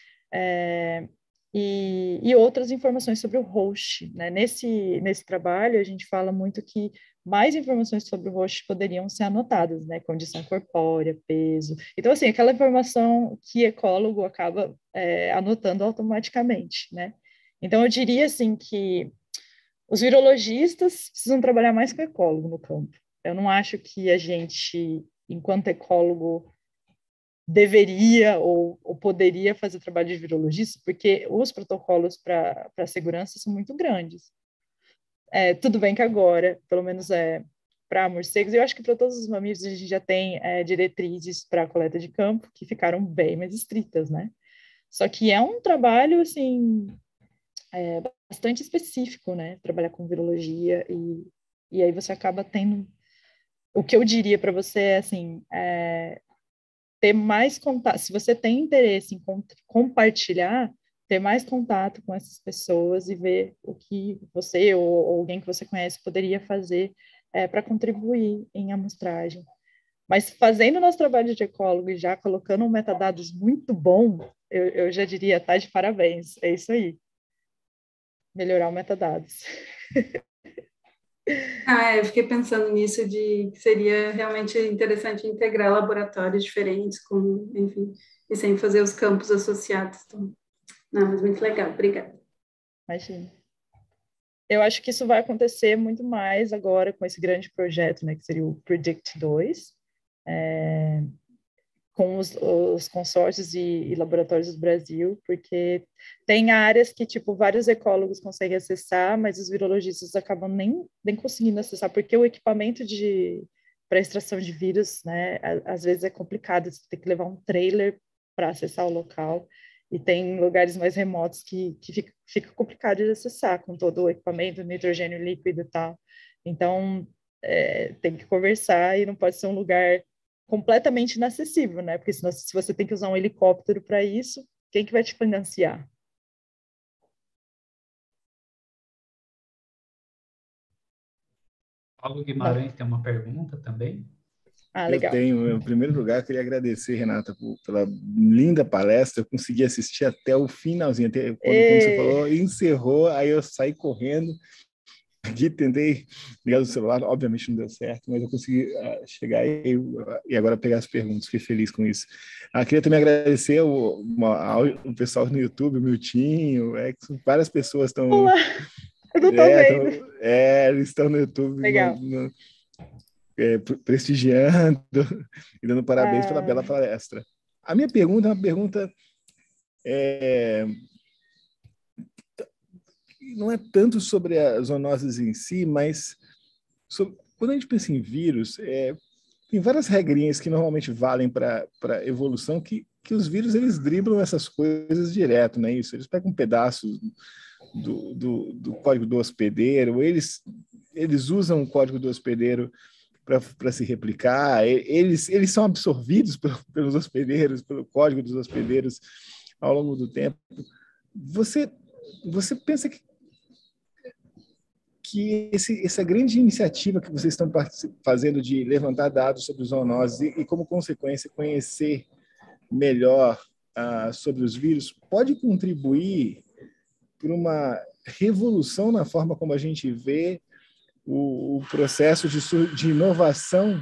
E outras informações sobre o host, né? Nesse trabalho, a gente fala muito que mais informações sobre o host poderiam ser anotadas, né? Condição corpórea, peso. Então, assim, aquela informação que ecólogo acaba anotando automaticamente, né? Então, eu diria, assim, que os virologistas precisam trabalhar mais com ecólogo no campo. Eu não acho que a gente, enquanto ecólogo, deveria ou poderia fazer trabalho de virologista, porque os protocolos para segurança são muito grandes. Tudo bem que agora, pelo menos para morcegos, eu acho que para todos os mamíferos a gente já tem diretrizes para a coleta de campo que ficaram bem mais estritas, né? Só que é um trabalho, assim, bastante específico, né? Trabalhar com virologia e aí você acaba tendo... O que eu diria para você é, assim, ter mais contato, se você tem interesse em compartilhar, ter mais contato com essas pessoas e ver o que você ou alguém que você conhece poderia fazer para contribuir em amostragem. Mas fazendo o nosso trabalho de ecólogo e já colocando um metadados muito bom, eu já diria, tá de parabéns, é isso aí. Melhorar o metadados. Eu fiquei pensando nisso, de que seria realmente interessante integrar laboratórios diferentes, enfim, e sem fazer os campos associados. Então, não, mas muito legal, obrigada. Imagina. Eu acho que isso vai acontecer muito mais agora com esse grande projeto, né, que seria o Predict 2, com os consórcios e laboratórios do Brasil, porque tem áreas que, tipo, vários ecólogos conseguem acessar, mas os virologistas acabam nem conseguindo acessar, porque o equipamento para extração de vírus, né, às vezes é complicado, você tem que levar um trailer para acessar o local, e tem lugares mais remotos que fica complicado de acessar, com todo o equipamento, nitrogênio líquido e tal. Então, tem que conversar e não pode ser um lugar completamente inacessível, né? Porque senão, se você tem que usar um helicóptero para isso, quem que vai te financiar? Paulo Guimarães tem uma pergunta também. Legal. Eu tenho, em primeiro lugar, queria agradecer, Renata, pela linda palestra. Eu consegui assistir até o finalzinho, quando você falou, encerrou, aí eu saí correndo. Aqui tentei ligar o celular, obviamente não deu certo, mas eu consegui chegar e agora pegar as perguntas, fiquei feliz com isso. Queria também agradecer o pessoal no YouTube, o Miltinho, várias pessoas estão... Olá, eu não tô vendo. Eles estão no YouTube prestigiando e dando parabéns pela bela palestra. A minha pergunta é uma pergunta... não é tanto sobre as zoonoses em si, mas quando a gente pensa em vírus, tem várias regrinhas que normalmente valem para evolução, que os vírus eles driblam essas coisas direto, né? Isso, eles pegam um pedaço do código do hospedeiro, eles usam o código do hospedeiro para se replicar, eles são absorvidos pelos hospedeiros, pelo código dos hospedeiros ao longo do tempo. Você pensa que essa grande iniciativa que vocês estão fazendo de levantar dados sobre zoonoses e como consequência, conhecer melhor sobre os vírus, pode contribuir para uma revolução na forma como a gente vê o processo de inovação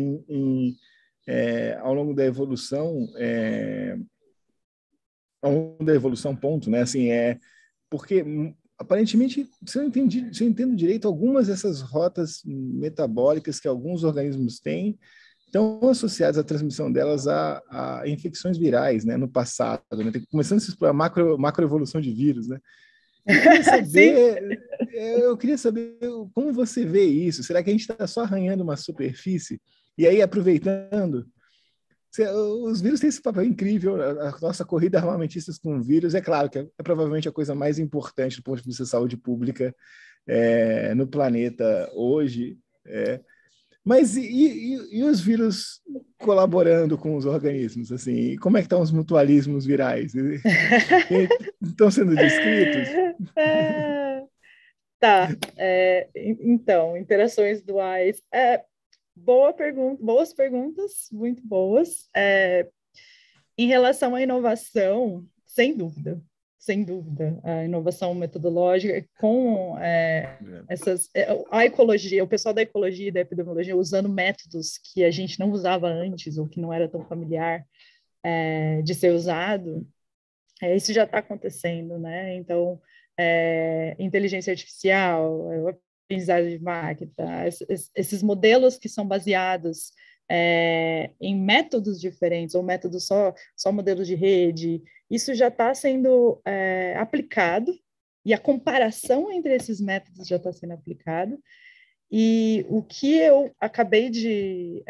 ao longo da evolução, ponto, né? Assim, porque aparentemente, se eu entendo direito, algumas dessas rotas metabólicas que alguns organismos têm estão associadas à transmissão delas a infecções virais, né, no passado, né? Começando a se explorar macroevolução de vírus, né? Eu queria saber como você vê isso. Será que a gente está só arranhando uma superfície E aí, aproveitando, os vírus têm esse papel incrível, a nossa corrida armamentistas com vírus, é claro que é provavelmente a coisa mais importante do ponto de vista de saúde pública no planeta hoje, mas e os vírus colaborando com os organismos? Assim, como é que estão os mutualismos virais? Estão sendo descritos? Tá. Então, interações duais. Boa pergunta, boas perguntas, muito boas. Em relação à inovação, sem dúvida, a inovação metodológica com a ecologia, o pessoal da ecologia e da epidemiologia usando métodos que a gente não usava antes ou que não era tão familiar de ser usado, isso já está acontecendo, né? Então, inteligência artificial, aprendizagem de máquina, esses modelos que são baseados em métodos diferentes, ou métodos só modelos de rede, isso já está sendo aplicado, e a comparação entre esses métodos já está sendo aplicada, e o que eu acabei de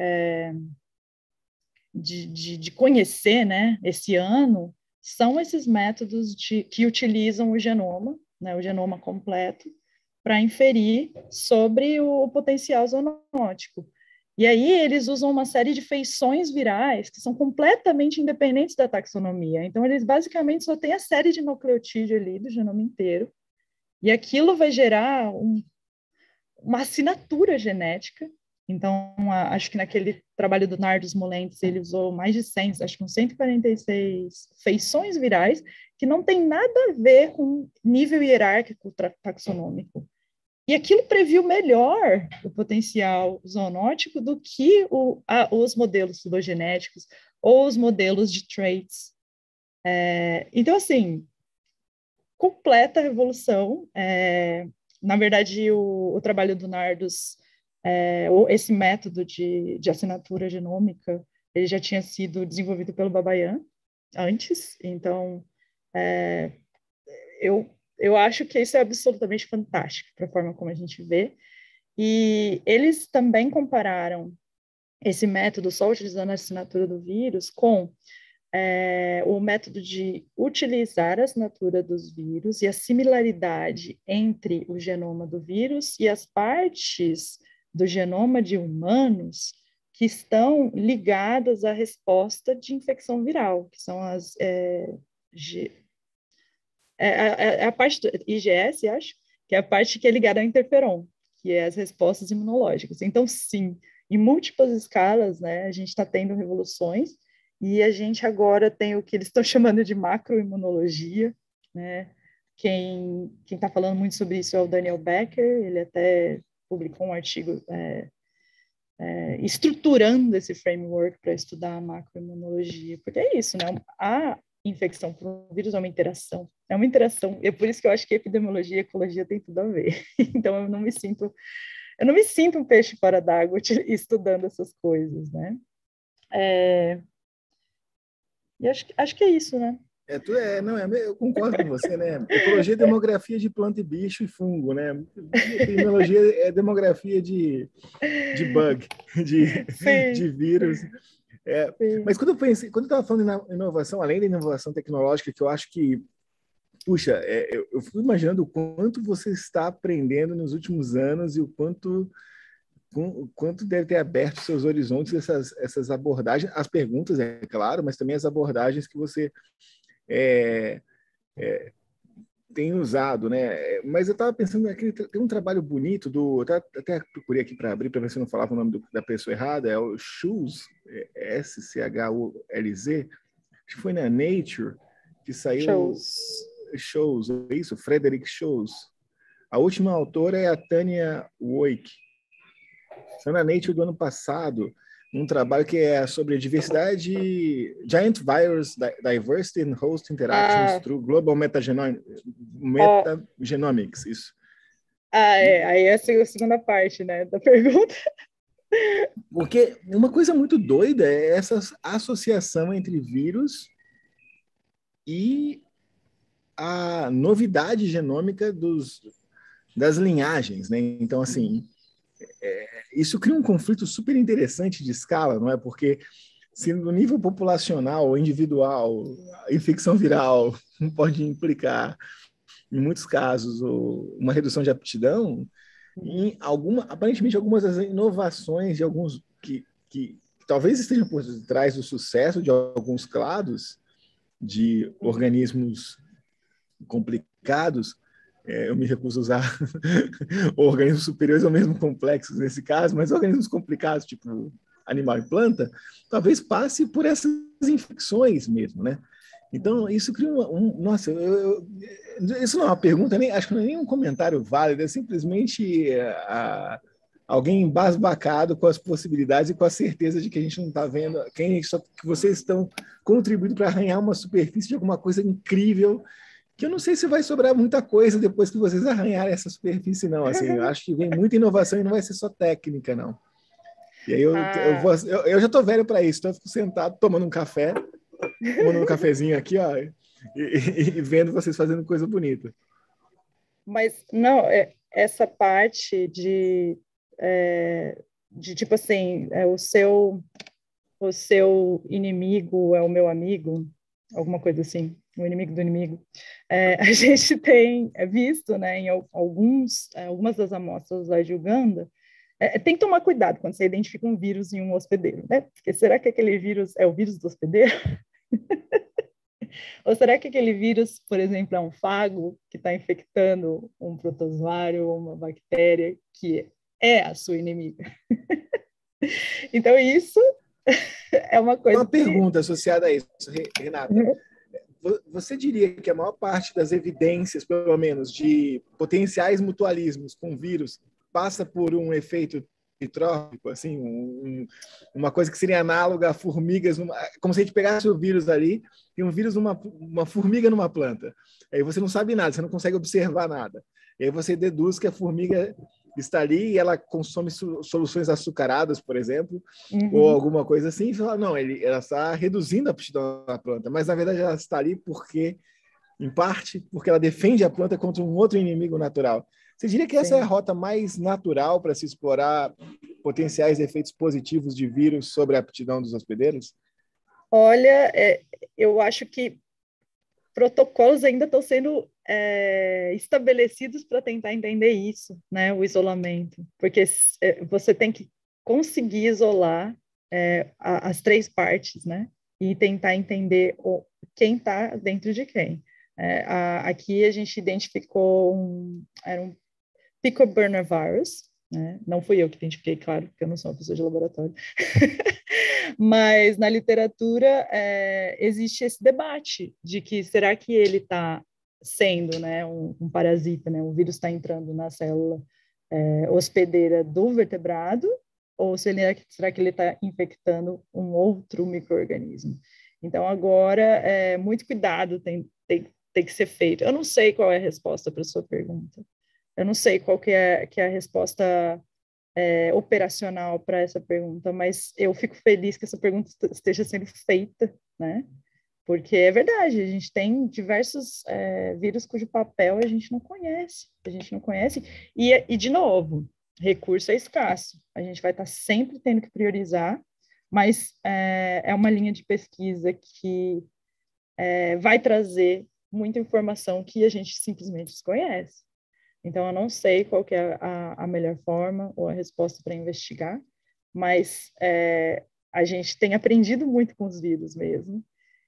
conhecer, né, esse ano, são esses métodos que utilizam o genoma completo, para inferir sobre o potencial zoonótico. E aí eles usam uma série de feições virais que são completamente independentes da taxonomia. Então, eles basicamente só têm a série de nucleotídeo ali do genoma inteiro, e aquilo vai gerar uma assinatura genética. Então, acho que naquele trabalho do Nardus Molentes, ele usou mais de 100, acho que uns 146 feições virais, que não tem nada a ver com nível hierárquico taxonômico. E aquilo previu melhor o potencial zoonótico do que os modelos filogenéticos ou os modelos de traits. Então, assim, completa revolução. Na verdade, o trabalho do Nardus, esse método de assinatura genômica, ele já tinha sido desenvolvido pelo Babayan antes. Então, eu acho que isso é absolutamente fantástico para a forma como a gente vê. E eles também compararam esse método só utilizando a assinatura do vírus com o método de utilizar a assinatura dos vírus e a similaridade entre o genoma do vírus e as partes do genoma de humanos que estão ligadas à resposta de infecção viral, que são a parte do IgS, acho, que é a parte que é ligada ao interferon, que é as respostas imunológicas. Então, sim, em múltiplas escalas, né, a gente está tendo revoluções, e a gente agora tem o que eles estão chamando de macroimunologia, né? Quem está falando muito sobre isso é o Daniel Becker, ele até publicou um artigo estruturando esse framework para estudar a macroimunologia, porque é isso, né? A infecção por um vírus é uma interação, e é por isso que eu acho que epidemiologia e ecologia tem tudo a ver. Então, eu não me sinto um peixe fora d'água estudando essas coisas, né? E acho que é isso, né? Eu concordo com você, né? Ecologia é demografia de planta e bicho e fungo, né? Epidemiologia é demografia de bug, de vírus. Mas quando eu estava falando em inovação, além da inovação tecnológica, que eu acho que, puxa, eu fui imaginando o quanto você está aprendendo nos últimos anos e o quanto deve ter aberto seus horizontes essas abordagens, as perguntas, é claro, mas também as abordagens que você tem usado, né? Mas eu estava pensando que tem um trabalho bonito até procurei aqui para abrir para ver se eu não falava o nome da pessoa errada, é o Schulz, S-C-H-U-L-Z, acho que foi na Nature que saiu. Schulz, é isso? Frederick Schulz. A última autora é a Tanya Woik. Saiu na Nature do ano passado, um trabalho que é sobre a diversidade, Giant Virus Diversity and Host Interactions through Global Metagenomics, isso. Aí essa é a segunda parte, né, da pergunta. Porque uma coisa muito doida é essa associação entre vírus e a novidade genômica das linhagens, né? Então, assim, isso cria um conflito super interessante de escala, não é? Porque se no nível populacional ou individual, a infecção viral pode implicar, em muitos casos, uma redução de aptidão, aparentemente algumas das inovações de alguns que talvez estejam por trás do sucesso de alguns clados de organismos complicados, eu me recuso a usar organismos superiores ou mesmo complexos nesse caso, mas organismos complicados, tipo animal e planta, talvez passe por essas infecções mesmo, né? Então, isso cria nossa, isso não é uma pergunta, acho que não é nem um comentário válido, é simplesmente alguém embasbacado com as possibilidades e com a certeza de que a gente não está vendo, que vocês estão contribuindo para arranhar uma superfície de alguma coisa incrível, que eu não sei se vai sobrar muita coisa depois que vocês arranharem essa superfície, não. Assim, eu acho que vem muita inovação e não vai ser só técnica, não. E aí eu já estou velho para isso, então eu fico sentado tomando um café, tomando um cafezinho aqui, ó, e vendo vocês fazendo coisa bonita. Mas, não, essa parte de tipo assim, o seu inimigo é o meu amigo, alguma coisa assim, o inimigo do inimigo. A gente tem visto, né, em algumas das amostras lá de Uganda, tem que tomar cuidado quando você identifica um vírus em um hospedeiro, né? Porque será que aquele vírus é o vírus do hospedeiro? Ou será que aquele vírus, por exemplo, é um fago que está infectando um protozoário ou uma bactéria que é a sua inimiga? Então, isso é uma coisa... Uma pergunta associada a isso, Renata. Você diria que a maior parte das evidências, pelo menos, de potenciais mutualismos com vírus passa por um efeito trópico, assim, uma coisa que seria análoga a formigas, como se a gente pegasse o vírus ali e um vírus uma formiga numa planta. Aí você não sabe nada, você não consegue observar nada. E aí você deduz que a formiga está ali e ela consome soluções açucaradas, por exemplo, ou alguma coisa assim, e fala, não, ela está reduzindo a aptidão da planta, mas na verdade ela está ali em parte, porque ela defende a planta contra um outro inimigo natural. Você diria que essa é a rota mais natural para se explorar potenciais efeitos positivos de vírus sobre a aptidão dos hospedeiros? Olha, eu acho que protocolos ainda estão sendo estabelecidos para tentar entender isso, né? O isolamento, porque você tem que conseguir isolar as três partes, né? E tentar entender quem está dentro de quem. Aqui a gente identificou era um Picoburner virus, né? Não fui eu que identifiquei, claro, porque eu não sou uma pessoa de laboratório. Mas na literatura existe esse debate de que será que ele está sendo, né, um parasita, né? O vírus está entrando na célula hospedeira do vertebrado, ou será que ele está infectando um outro micro-organismo? Então, agora, muito cuidado tem que ser feito. Eu não sei qual é a resposta para a sua pergunta. Eu não sei qual que é a resposta operacional para essa pergunta, mas eu fico feliz que essa pergunta esteja sendo feita, né? Porque é verdade, a gente tem diversos vírus cujo papel a gente não conhece, e de novo, recurso é escasso, a gente vai estar sempre tendo que priorizar, mas é uma linha de pesquisa que vai trazer muita informação que a gente simplesmente desconhece. Então, eu não sei qual que é a melhor forma ou a resposta para investigar, mas a gente tem aprendido muito com os vírus mesmo.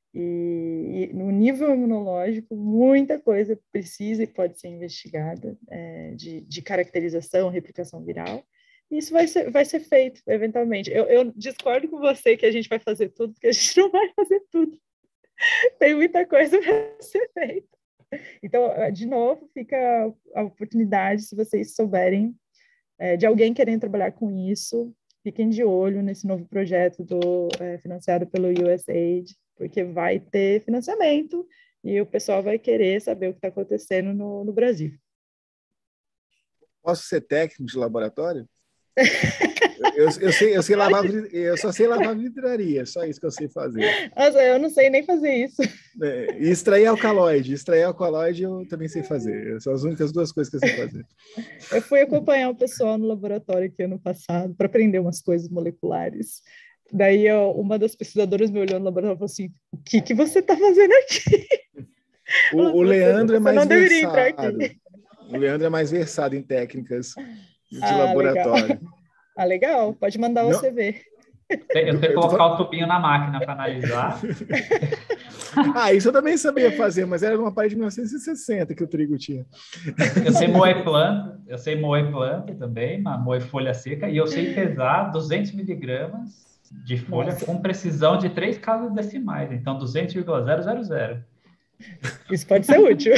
E no nível imunológico, muita coisa precisa e pode ser investigada de caracterização, replicação viral. E isso vai ser feito, eventualmente. Eu discordo com você que a gente vai fazer tudo, porque a gente não vai fazer tudo. Tem muita coisa para ser feita. Então, de novo, fica a oportunidade, se vocês souberem de alguém querendo trabalhar com isso, fiquem de olho nesse novo projeto financiado pelo USAID, porque vai ter financiamento e o pessoal vai querer saber o que está acontecendo no Brasil. Posso ser técnico de laboratório? Eu sei lavar, eu só sei lavar vidraria, só isso que eu sei fazer. Nossa, eu não sei nem fazer isso. E extrair alcaloide eu também sei fazer. São as únicas duas coisas que eu sei fazer. Eu fui acompanhar o pessoal no laboratório aqui ano passado para aprender umas coisas moleculares. Daí uma das pesquisadoras me olhou no laboratório e falou assim: o que você está fazendo aqui? O Leandro é mais não deveria entrar versado. aqui. O Leandro é mais versado em técnicas de Legal. laboratório. Legal. Pode mandar você ver. Eu tenho que colocar o tubinho na máquina para analisar. Isso eu também sabia fazer, mas era numa parede de 1960 que o trigo tinha. Eu sei moer planta também, moer folha seca, e eu sei pesar 200 miligramas de folha com precisão de 3 casas decimais, então 200,000. Isso pode ser útil.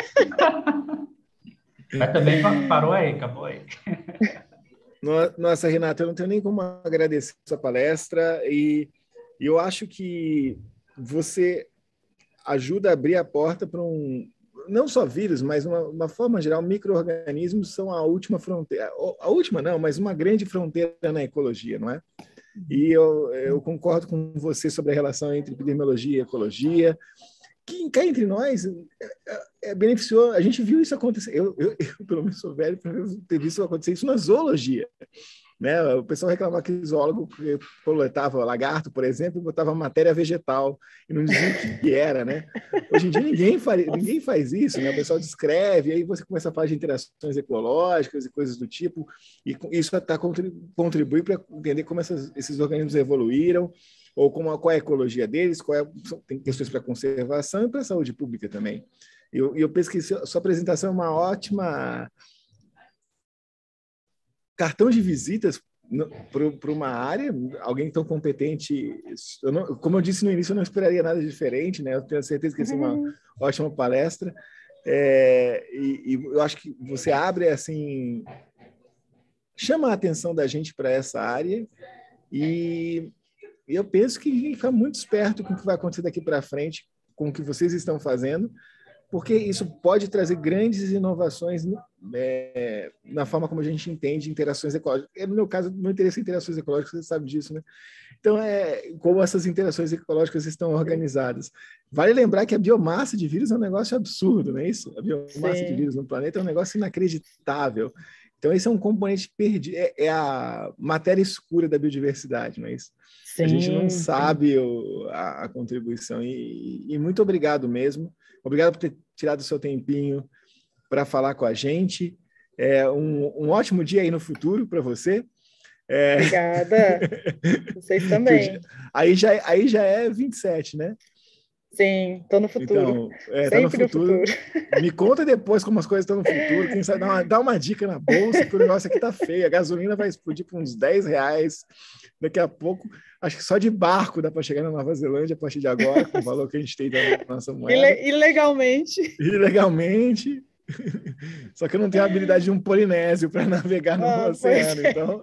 Mas também parou aí, acabou aí. Nossa, Renata, eu não tenho nem como agradecer a sua palestra e eu acho que você ajuda a abrir a porta para não só vírus, mas uma forma geral, micro-organismos são a última fronteira, a última não, mas uma grande fronteira na ecologia, não é? E eu concordo com você sobre a relação entre epidemiologia e ecologia, que cá entre nós beneficiou, a gente viu isso acontecer, eu pelo menos sou velho para ter visto acontecer isso na zoologia, né? O pessoal reclamava que o zoólogo coletava lagarto, por exemplo, e botava matéria vegetal e não dizia o que era, né? Hoje em dia ninguém faz isso, né? O pessoal descreve, aí você começa a falar de interações ecológicas e coisas do tipo, e isso contribui para entender como esses organismos evoluíram, ou qual é a ecologia deles, tem questões para conservação e para a saúde pública também. Eu pesquisei, sua apresentação é uma ótima cartão de visitas para uma área, alguém tão competente. Como eu disse no início, eu não esperaria nada diferente, né? Eu tenho certeza que ia ser uma ótima palestra. E eu acho que você abre, assim, chama a atenção da gente para essa área e eu penso que a gente fica muito esperto com o que vai acontecer daqui para frente, com o que vocês estão fazendo, porque isso pode trazer grandes inovações na forma como a gente entende interações ecológicas. No meu caso, meu interesse em interações ecológicas, você sabe disso, né? Então, como essas interações ecológicas estão organizadas. Vale lembrar que a biomassa de vírus é um negócio absurdo, não é isso? A biomassa de vírus no planeta é um negócio inacreditável. Então, esse é um componente perdido, é a matéria escura da biodiversidade, não é isso? Sim. A gente não sabe a contribuição. E muito obrigado mesmo. Obrigado por ter tirado o seu tempinho para falar com a gente. Um ótimo dia aí no futuro para você. Obrigada. Vocês também. Aí já é 27, né? Sim, estou no futuro. Então, tá no futuro. Me conta depois como as coisas estão no futuro. Quem sabe dá uma dica na bolsa, porque o negócio aqui tá feio. A gasolina vai explodir por uns R$10. Daqui a pouco, acho que só de barco dá para chegar na Nova Zelândia a partir de agora, com o valor que a gente tem da nossa moeda. Ilegalmente. Ilegalmente. Só que eu não tenho a habilidade de um polinésio para navegar no oceano, então...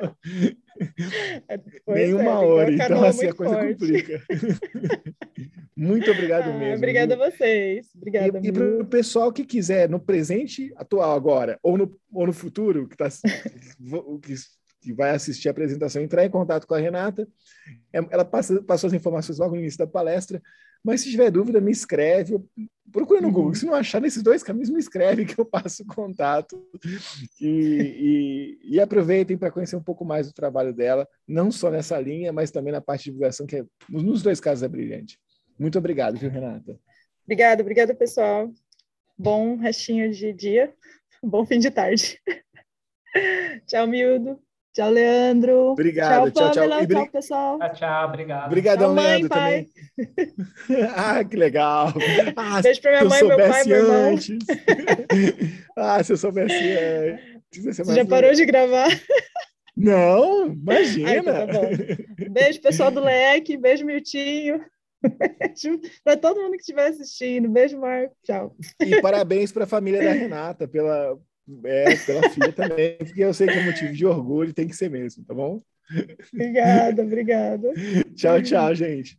Nenhuma hora, então assim a coisa complica. Muito obrigado mesmo. Obrigada a vocês. Obrigada. E para o pessoal que quiser, no presente atual agora, ou no futuro, que vai assistir a apresentação, entrar em contato com a Renata. Ela passou as informações logo no início da palestra, mas se tiver dúvida, me escreve, procura no Google. Se não achar nesses dois caminhos, me escreve que eu passo o contato. E aproveitem para conhecer um pouco mais do trabalho dela, não só nessa linha, mas também na parte de divulgação, que nos dois casos é brilhante. Muito obrigado, viu, Renata? Obrigada, pessoal. Bom restinho de dia, bom fim de tarde. Tchau, Mildo. Tchau, Leandro. Obrigado. Tchau, Pamela. Tchau, pessoal. Tchau, obrigado. Obrigadão, tchau, mãe, Leandro, pai. Também. Que legal. Beijo pra minha mãe, meu pai, meu irmão. Antes. Se eu soubesse antes. Você já parou de gravar? Não, imagina. Então tá bom. Beijo, pessoal do Leque. Beijo, Miltinho. Beijo para todo mundo que estiver assistindo. Beijo, Marco. Tchau. E parabéns para a família da Renata, pela filha também, porque eu sei que é motivo de orgulho, tem que ser mesmo, tá bom? Obrigada. Tchau, gente.